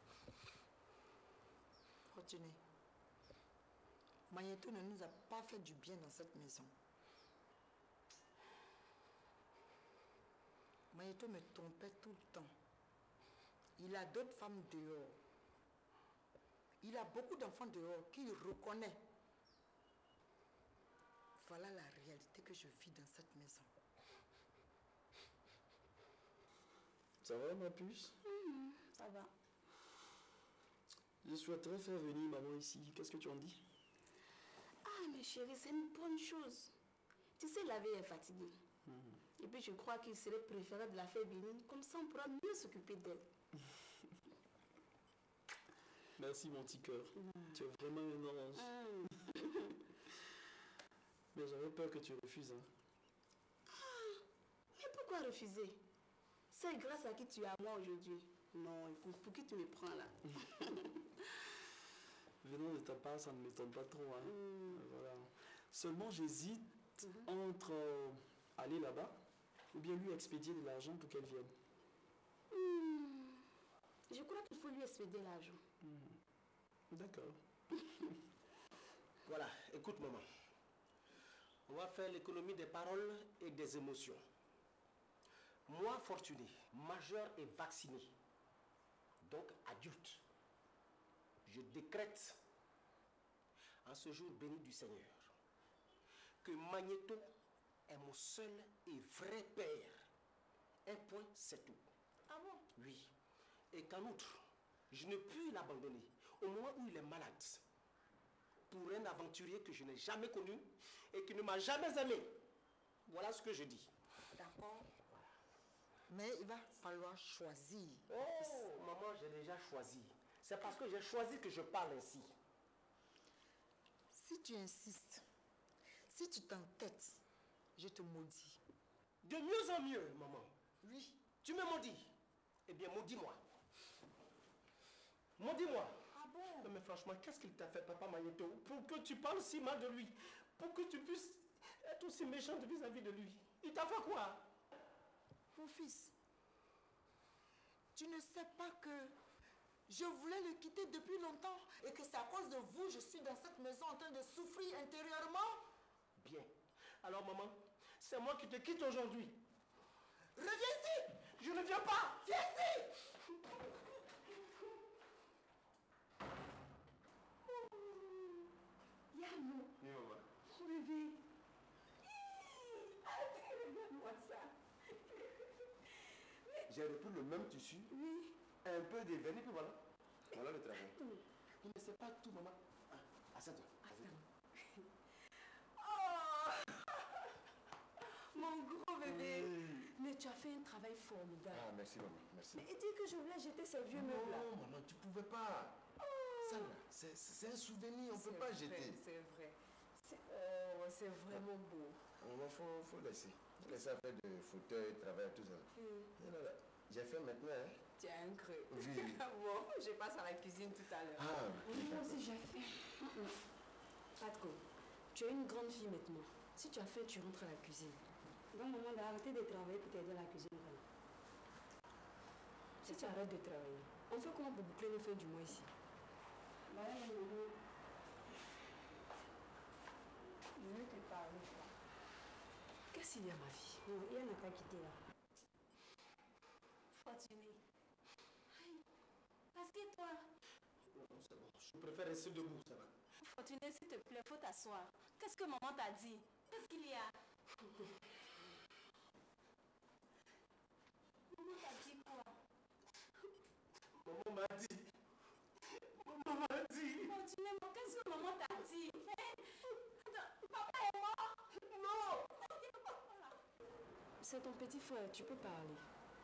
Speaker 1: Fortuné, Magnéto ne nous a pas fait du bien dans cette maison. Magnéto me trompait tout le temps. Il a d'autres femmes dehors. Il a beaucoup d'enfants dehors qu'il reconnaît. Voilà la réalité que je vis dans cette maison.
Speaker 7: Ça va, ma puce?
Speaker 18: Ça va.
Speaker 7: Je souhaiterais faire venir maman ici. Qu'est-ce que tu en dis?
Speaker 14: Ah, mais chérie, c'est une bonne chose. Tu sais, la vie est fatiguée. Et puis, je crois qu'il serait préférable de la faire venir. Comme ça, on pourra mieux s'occuper d'elle.
Speaker 7: Merci, mon petit cœur. Tu es vraiment un ange. Mais j'avais peur que tu refuses. Hein.
Speaker 14: Ah, mais pourquoi refuser? C'est grâce à qui tu es à moi aujourd'hui. Non, pour qui tu me prends là?
Speaker 7: Venant de ta part, ça ne m'étonne pas trop. Hein. Voilà. Seulement, j'hésite entre aller là-bas ou bien lui expédier de l'argent pour qu'elle vienne.
Speaker 14: Je crois qu'il faut lui expédier l'argent.
Speaker 7: D'accord.
Speaker 6: Voilà, écoute maman. On va faire l'économie des paroles et des émotions. Moi, Fortuné, majeur et vacciné, donc adulte, je décrète en ce jour béni du Seigneur que Magnéto est mon seul et vrai père. Un point, c'est tout.
Speaker 14: Ah bon?
Speaker 6: Oui. Et qu'en outre, je ne puis l'abandonner au moment où il est malade pour un aventurier que je n'ai jamais connu et qui ne m'a jamais aimé. Voilà ce que je dis.
Speaker 1: D'accord. Mais il va falloir choisir.
Speaker 6: Oh, maman, j'ai déjà choisi. C'est parce que j'ai choisi que je parle ainsi.
Speaker 1: Si tu insistes, si tu t'entêtes, je te maudis.
Speaker 6: De mieux en mieux, maman.
Speaker 1: Oui.
Speaker 6: Tu me maudis. Eh bien, maudis-moi. Maudis-moi.
Speaker 1: Ah bon?
Speaker 6: Mais franchement, qu'est-ce qu'il t'a fait, papa Magnéto, pour que tu parles si mal de lui, pour que tu puisses être aussi méchante vis-à-vis de lui? Il t'a fait quoi?
Speaker 1: Mon fils, tu ne sais pas que je voulais le quitter depuis longtemps et que c'est à cause de vous je suis dans cette maison en train de souffrir intérieurement?
Speaker 6: Bien. Alors maman, c'est moi qui te quitte aujourd'hui.
Speaker 1: Reviens ici!
Speaker 6: Je ne viens pas!
Speaker 1: Viens ici!
Speaker 14: Yannou.
Speaker 3: Oui, maman.
Speaker 14: Bébé. Regarde-moi ça.
Speaker 3: J'ai repris le même tissu,
Speaker 14: Oui.
Speaker 3: un peu de vernis, puis voilà. Voilà le travail.
Speaker 6: Mais c'est pas tout, maman. Assieds-toi.
Speaker 14: Oh! Mon gros bébé. Mais tu as fait un travail formidable.
Speaker 3: Ah, merci, maman. Merci.
Speaker 14: Mais dis que je voulais jeter ces vieux meubles là.
Speaker 3: Non, maman, tu pouvais pas. Ça, là, c'est un souvenir, on ne peut pas jeter.
Speaker 14: C'est vrai. Oh, c'est vraiment beau.
Speaker 3: Il faut laisser. Laisser faire de fauteuil, travail, tout ça. Non, là, j'ai fait maintenant. Hein.
Speaker 14: Tu as un creux.
Speaker 3: Oui.
Speaker 14: Bon, je passe à la cuisine tout à l'heure.
Speaker 3: Ah,
Speaker 14: Oui, moi aussi j'ai fait. Patko, tu es une grande fille maintenant. Si tu as fait, tu rentres à la cuisine.
Speaker 9: Donc, maman, d'arrêter de travailler pour t'aider à la cuisine.
Speaker 14: Si tu arrêtes de travailler, on fait comment pour boucler les fins du mois ici?
Speaker 9: Bah, je vais te parler.
Speaker 14: Qu'est-ce qu'il y a, ma fille?
Speaker 9: Non, il n'a pas quitté là.
Speaker 14: Fortuné. Passe
Speaker 12: Fatigué-toi.
Speaker 6: Non, c'est bon. Je préfère rester debout, ça va.
Speaker 12: Fortuné, s'il te plaît, faut t'asseoir. Qu'est-ce que maman t'a dit? Qu'est-ce qu'il y a? Maman t'a dit quoi?
Speaker 6: Maman m'a dit. Maman m'a dit.
Speaker 12: Fortuné, qu'est-ce que maman t'a dit? Papa est mort.
Speaker 6: Non.
Speaker 4: C'est ton petit frère, tu peux parler.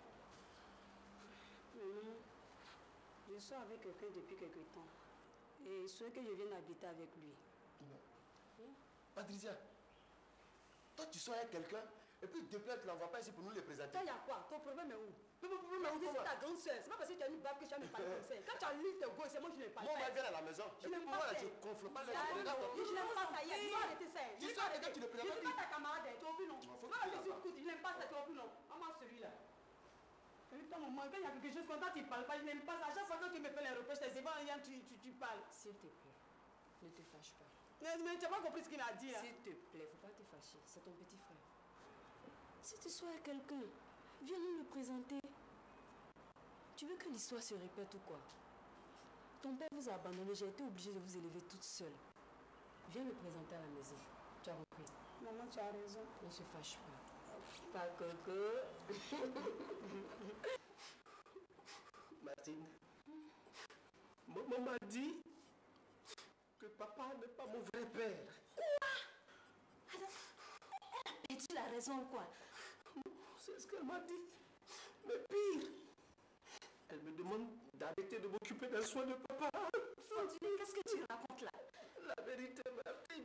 Speaker 11: Maman, je suis avec quelqu'un depuis quelque temps. Et je souhaite que je vienne habiter avec lui.
Speaker 6: Patricia, toi tu sois avec quelqu'un et puis depuis tu l'envoies pas ici pour nous les présenter.
Speaker 9: Toi, il y a quoi? Ton problème est où?
Speaker 6: Mais mon problème est où?
Speaker 9: C'est ta grande soeur. C'est pas parce que tu as une barbe que tu as même pas de conseil. Quand tu as lu tes gosses, c'est moi qui n'ai pas.
Speaker 6: Moi, on vient à la maison.
Speaker 9: Je n'aime pas ça.
Speaker 6: Je ne confronte pas les
Speaker 9: Je n'aime pas ça. Il faut arrêter ça.
Speaker 6: Tu sois avec quelqu'un, tu ne
Speaker 9: Je
Speaker 6: présentes
Speaker 9: ne suis pas ta camarade. Tu as vu, non?
Speaker 6: faut
Speaker 9: Non, je suis écoute, je n'aime pas ça. Tu as vu, non? Maman, celui-là. Putain, maman, quand il y a quelque chose comme ça, tu ne parles pas. Je n'aime pas ça. À chaque fois que tu me fais les reproches, tu parles.
Speaker 4: S'il te plaît, ne te fâche pas.
Speaker 9: Mais tu n'as pas compris ce qu'il a dit.
Speaker 4: S'il te plaît, faut pas te fâcher. C'est ton petit frère. Si tu sois quelqu'un, viens nous le présenter. Tu veux que l'histoire se répète ou quoi? Ton père vous a abandonné, j'ai été obligée de vous élever toute seule. Viens le présenter à la maison. Tu as compris?
Speaker 9: Maman, tu as raison.
Speaker 4: Ne se fâche pas. Pas coco.
Speaker 6: Martine, maman m'a dit que papa n'est pas mon vrai père.
Speaker 12: Quoi? Et tu as raison quoi?
Speaker 6: C'est ce qu'elle m'a dit. Mais pire, elle me demande d'arrêter de m'occuper d'un soin de papa.
Speaker 12: Fortuné, qu'est-ce que tu racontes là?
Speaker 6: La vérité, Martine.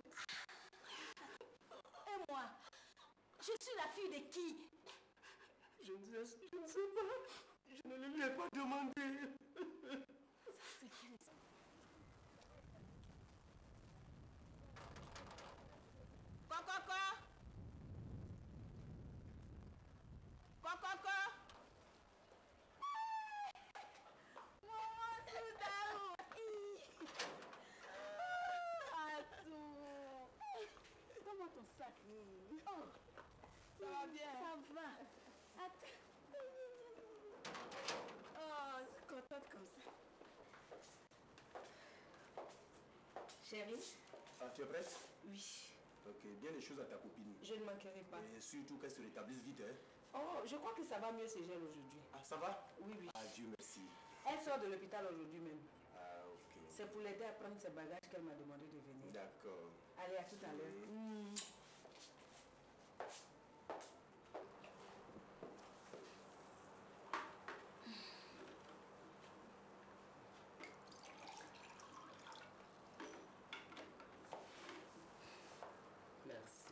Speaker 12: Et moi? Je suis la fille de qui?
Speaker 6: Je ne sais pas. Je ne lui ai pas demandé.
Speaker 12: C'est quelle histoire?
Speaker 15: Coco.
Speaker 12: Maman,
Speaker 9: Donne-moi ton sac. Oh, ça va bien.
Speaker 12: Ça va. Attends. Oh, je suis contente comme ça.
Speaker 13: Chérie. Ah, tu es prête?
Speaker 12: Oui.
Speaker 13: Ok, bien les choses à ta copine.
Speaker 11: Je ne manquerai pas.
Speaker 13: Et surtout qu'elle se rétablisse vite, hein?
Speaker 11: Oh, je crois que ça va mieux, c'est gel aujourd'hui.
Speaker 13: Ah, ça va?
Speaker 11: Oui, oui.
Speaker 13: Ah, Dieu merci.
Speaker 11: Elle sort de l'hôpital aujourd'hui même.
Speaker 13: Ah, ok.
Speaker 11: C'est pour l'aider à prendre ses bagages qu'elle m'a demandé de venir.
Speaker 13: D'accord.
Speaker 11: Allez, à tout à l'heure.
Speaker 13: Merci.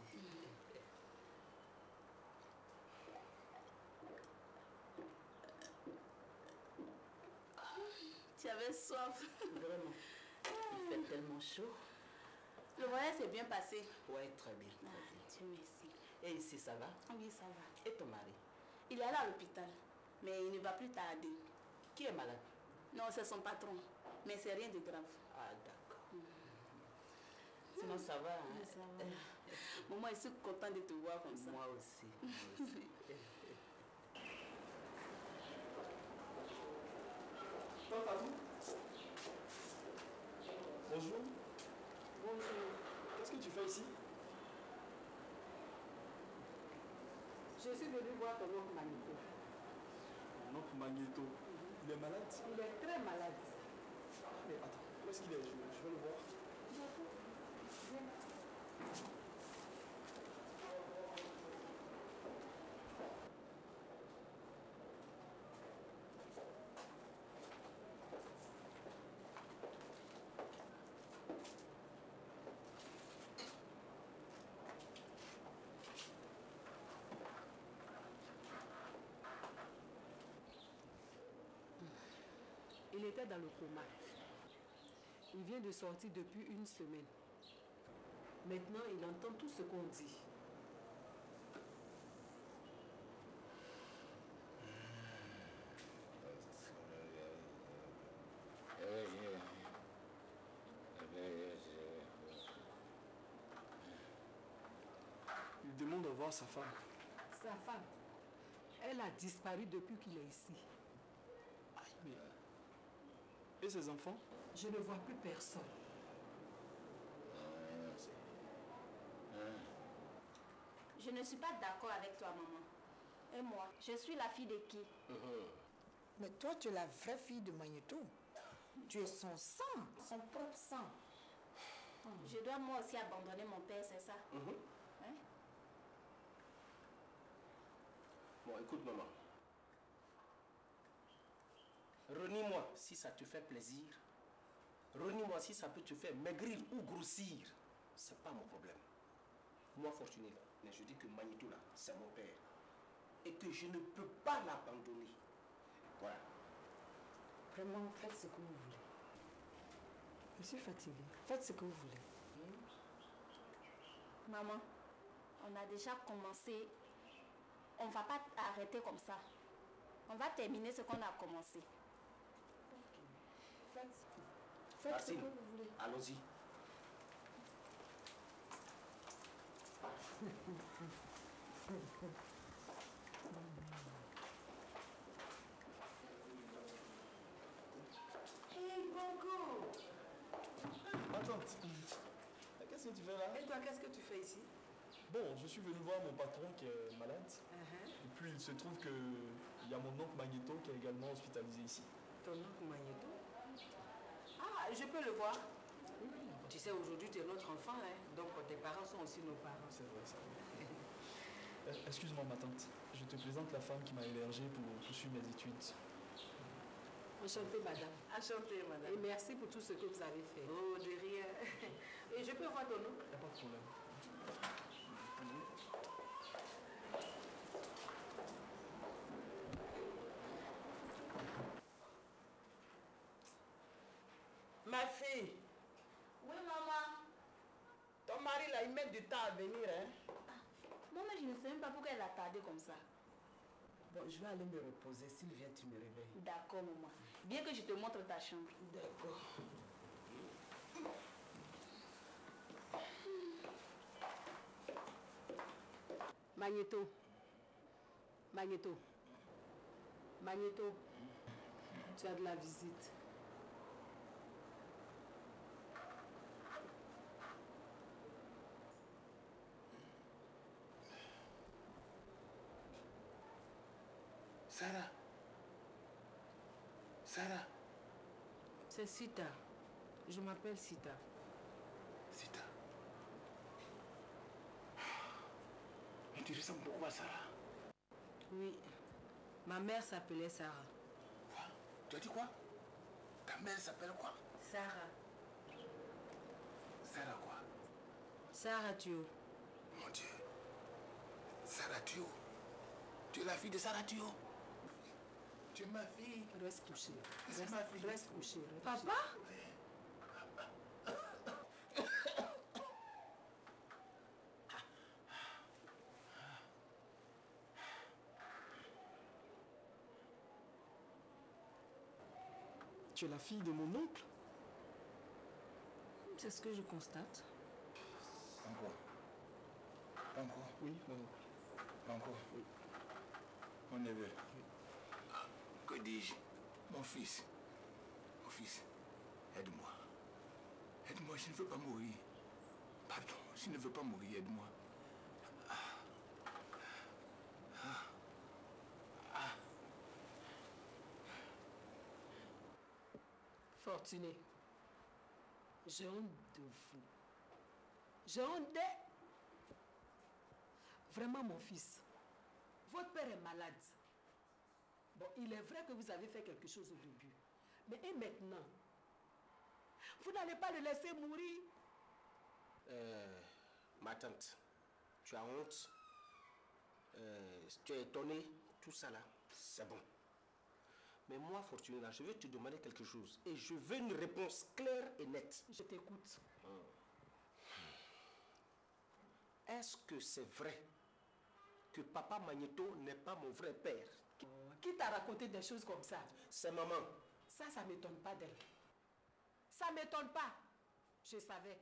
Speaker 14: Tu avais soif.
Speaker 11: Vraiment. Il fait tellement chaud.
Speaker 14: Le voyage s'est bien passé.
Speaker 11: Ouais, très bien.
Speaker 14: Dieu merci.
Speaker 11: Et ici, ça va?
Speaker 14: Oui, ça va.
Speaker 11: Et ton mari?
Speaker 14: Il est allé à l'hôpital, mais il ne va plus tarder.
Speaker 11: Qui est malade?
Speaker 14: Non, c'est son patron. Mais c'est rien de grave.
Speaker 11: Ah, d'accord. Sinon, ça va, hein?
Speaker 14: Ça va. Maman, je suis contente de te voir comme ça.
Speaker 11: Moi aussi. Moi aussi.
Speaker 17: Fatou. Bonjour.
Speaker 9: Bonjour.
Speaker 17: Qu'est-ce que tu fais ici?
Speaker 9: Je suis venue voir ton oncle Magneto.
Speaker 17: Mon oncle Magneto. Il est malade?
Speaker 9: Il est très malade.
Speaker 17: Mais attends, où est-ce qu'il est? Je vais le voir.
Speaker 8: Il était dans le coma. Il vient de sortir depuis une semaine. Maintenant, il entend tout ce qu'on dit.
Speaker 17: Il demande à voir sa femme.
Speaker 8: Sa femme, elle a disparu depuis qu'il est ici.
Speaker 17: Mais
Speaker 7: Et ses enfants?
Speaker 8: Je ne vois plus personne.
Speaker 12: Je ne suis pas d'accord avec toi, maman. Et moi, je suis la fille de qui?
Speaker 1: Mais toi, tu es la vraie fille de Magneto. Tu es son sang, son propre sang.
Speaker 12: Je dois moi aussi abandonner mon père, c'est ça? Hein?
Speaker 6: Bon, écoute, maman. Renie-moi si ça te fait plaisir. Renie-moi si ça peut te faire maigrir ou grossir. C'est pas mon problème. Moi, Fortuné, là, mais je dis que Magneto, là, c'est mon père. Et que je ne peux pas l'abandonner. Voilà.
Speaker 1: Vraiment, faites ce que vous voulez. Je suis fatiguée. Faites ce que vous voulez.
Speaker 12: Maman, on a déjà commencé. On ne va pas arrêter comme ça. On va terminer ce qu'on a commencé.
Speaker 1: Faites ce que vous voulez.
Speaker 6: Allons-y.
Speaker 1: Hey, Bongo!
Speaker 7: Ma tante, qu'est-ce que tu fais là?
Speaker 1: Et toi, qu'est-ce que tu fais ici?
Speaker 7: Bon, je suis venu voir mon patron qui est malade. Et puis il se trouve qu'il y a mon oncle Magneto qui est également hospitalisé ici.
Speaker 16: Ton oncle Magneto? Ah, je peux le voir? Oui. Tu sais, aujourd'hui, tu es notre enfant, hein? Donc tes parents sont aussi nos parents.
Speaker 7: C'est vrai, ça. Excuse-moi, ma tante. Je te présente la femme qui m'a hébergé pour poursuivre mes études.
Speaker 8: Enchantée, madame.
Speaker 16: Enchantée, madame.
Speaker 8: Et merci pour tout ce que vous avez fait.
Speaker 16: Oh, de rien. Et je peux voir ton nom?
Speaker 7: Il n'y a pas de problème.
Speaker 16: Ma fille.
Speaker 12: Oui, maman.
Speaker 16: Ton mari, là, il met du temps à venir, hein?
Speaker 12: Maman, je ne sais même pas pourquoi elle a tardé comme ça.
Speaker 16: Bon, je vais aller me reposer. S'il vient, tu me réveilles.
Speaker 12: D'accord, maman. Bien que je te montre ta chambre.
Speaker 16: D'accord.
Speaker 8: Magneto. Magneto. Magneto. Tu as de la visite.
Speaker 3: Sarah. Sarah.
Speaker 16: C'est Sita. Je m'appelle Sita.
Speaker 3: Sita. Mais tu ressembles beaucoup à Sarah.
Speaker 16: Oui. Ma mère s'appelait Sarah.
Speaker 3: Quoi? Tu as dit quoi? Ta mère s'appelle quoi?
Speaker 16: Sarah.
Speaker 3: Sarah quoi?
Speaker 16: Sarah Thio.
Speaker 3: Mon Dieu. Sarah Thio. Tu es la fille de Sarah Thio. Tu es ma fille.
Speaker 8: Reste couché.
Speaker 3: C'est ma fille.
Speaker 8: Reste couché.
Speaker 16: Papa?
Speaker 7: Tu es la fille de mon oncle?
Speaker 16: C'est ce que je constate.
Speaker 3: Encore. Encore.
Speaker 7: Oui, mon oncle.
Speaker 3: Encore.
Speaker 7: Oui.
Speaker 3: Mon neveu. Que dis-je? Mon fils. Mon fils. Aide-moi. Aide-moi, je ne veux pas mourir. Pardon, je ne veux pas mourir, aide-moi.
Speaker 8: Fortuné, j'ai honte de vous. J'ai honte de... Vraiment, mon fils, votre père est malade. Bon, il est vrai que vous avez fait quelque chose au début. Mais et maintenant? Vous n'allez pas le laisser mourir?
Speaker 6: Ma tante, tu as honte. Tu es étonnée. Tout ça là, c'est bon. Mais moi, Fortuné, là, je veux te demander quelque chose. Et je veux une réponse claire et nette.
Speaker 8: Je t'écoute.
Speaker 6: Est-ce que c'est vrai que papa Magneto n'est pas mon vrai père?
Speaker 8: Qui t'a raconté des choses comme ça?
Speaker 6: C'est maman.
Speaker 8: Ça ne m'étonne pas d'elle. Ça ne m'étonne pas. Je savais.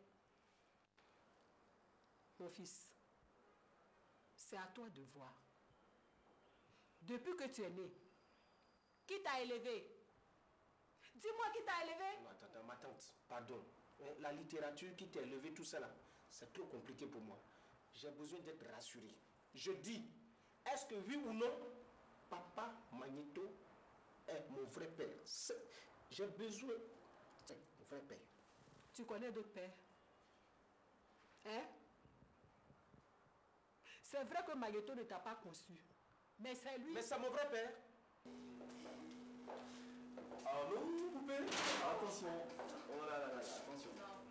Speaker 8: Mon fils, c'est à toi de voir. Depuis que tu es né, qui t'a élevé? Dis-moi qui t'a élevé.
Speaker 6: Non, attends, ma tante, pardon. La littérature qui t'a élevé, tout ça là, c'est trop compliqué pour moi. J'ai besoin d'être rassuré. Je dis, est-ce que oui ou non, papa Magnéto est mon vrai père? J'ai besoin. C'est mon vrai père.
Speaker 8: Tu connais d'autres pères? Hein? C'est vrai que Magnéto ne t'a pas conçu. Mais c'est lui.
Speaker 6: Mais c'est mon vrai père.
Speaker 17: Allô, poupée? Attention. Oh là là là, attention.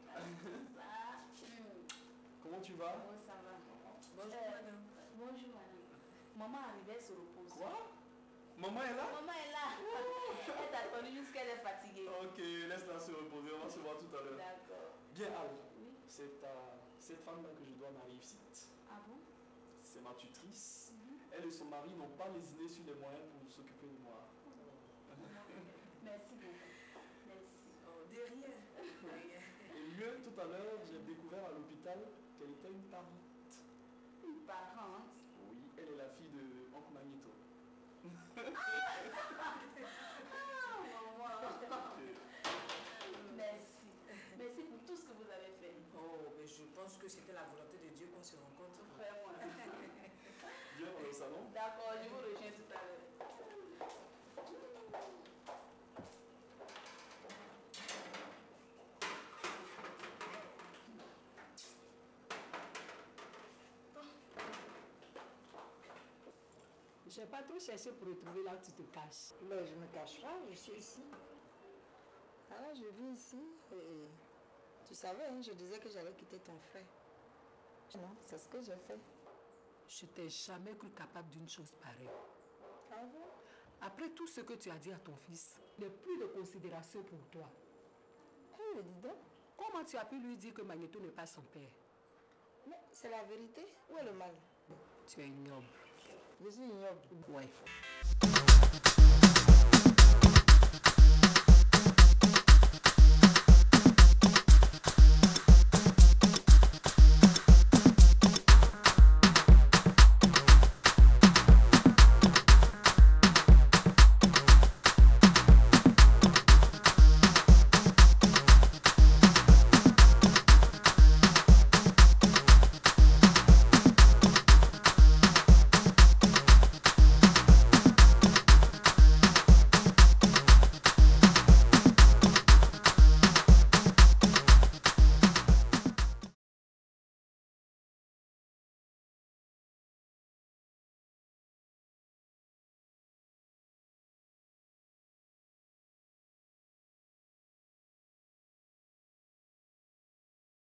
Speaker 17: Comment tu vas?
Speaker 14: Oh, ça va. Bonjour, madame. Bonjour, madame. Maman arrivait, se repose.
Speaker 17: Quoi? Maman est là?
Speaker 14: Maman est là. Elle t'a attendu jusqu'à elle est fatiguée.
Speaker 17: Ok, laisse-la se reposer, on va se voir tout à l'heure.
Speaker 14: D'accord.
Speaker 17: Bien, alors, c'est à cette femme-là que je dois ma réussite.
Speaker 14: Ah bon?
Speaker 17: C'est ma tutrice. Elle et son mari n'ont pas lésiné sur les moyens pour s'occuper de moi.
Speaker 14: Merci beaucoup. Merci.
Speaker 16: Oh, de rien.
Speaker 17: Et mieux, tout à l'heure, j'ai découvert à l'hôpital qu'elle était une parente.
Speaker 14: Une parente?
Speaker 17: Oui, elle est la fille de Oncle Magnéto.
Speaker 14: Maman. Merci. Merci pour tout ce que vous avez fait.
Speaker 16: Oh, mais je pense que c'était la volonté de Dieu qu'on se rencontre.
Speaker 14: Vraiment.
Speaker 17: Viens dans le salon.
Speaker 14: D'accord, je vous rejoins tout à l'heure.
Speaker 8: Je n'ai pas trop cherché pour retrouver là où tu te caches.
Speaker 1: Mais je ne me cache pas, je suis ici. Alors je vis ici et tu savais, hein, je disais que j'allais quitter ton frère. Non, c'est ce que j'ai fait.
Speaker 8: Je t'ai jamais cru capable d'une chose pareille.
Speaker 1: Ah bon?
Speaker 8: Après tout ce que tu as dit à ton fils, il n'y a plus de considération pour toi.
Speaker 1: Eh, dis donc.
Speaker 8: Comment tu as pu lui dire que Magnéto n'est pas son père?
Speaker 1: Mais c'est la vérité. Où est le mal?
Speaker 8: Tu es ignoble.
Speaker 1: Je suis ignoble.
Speaker 8: Ouais.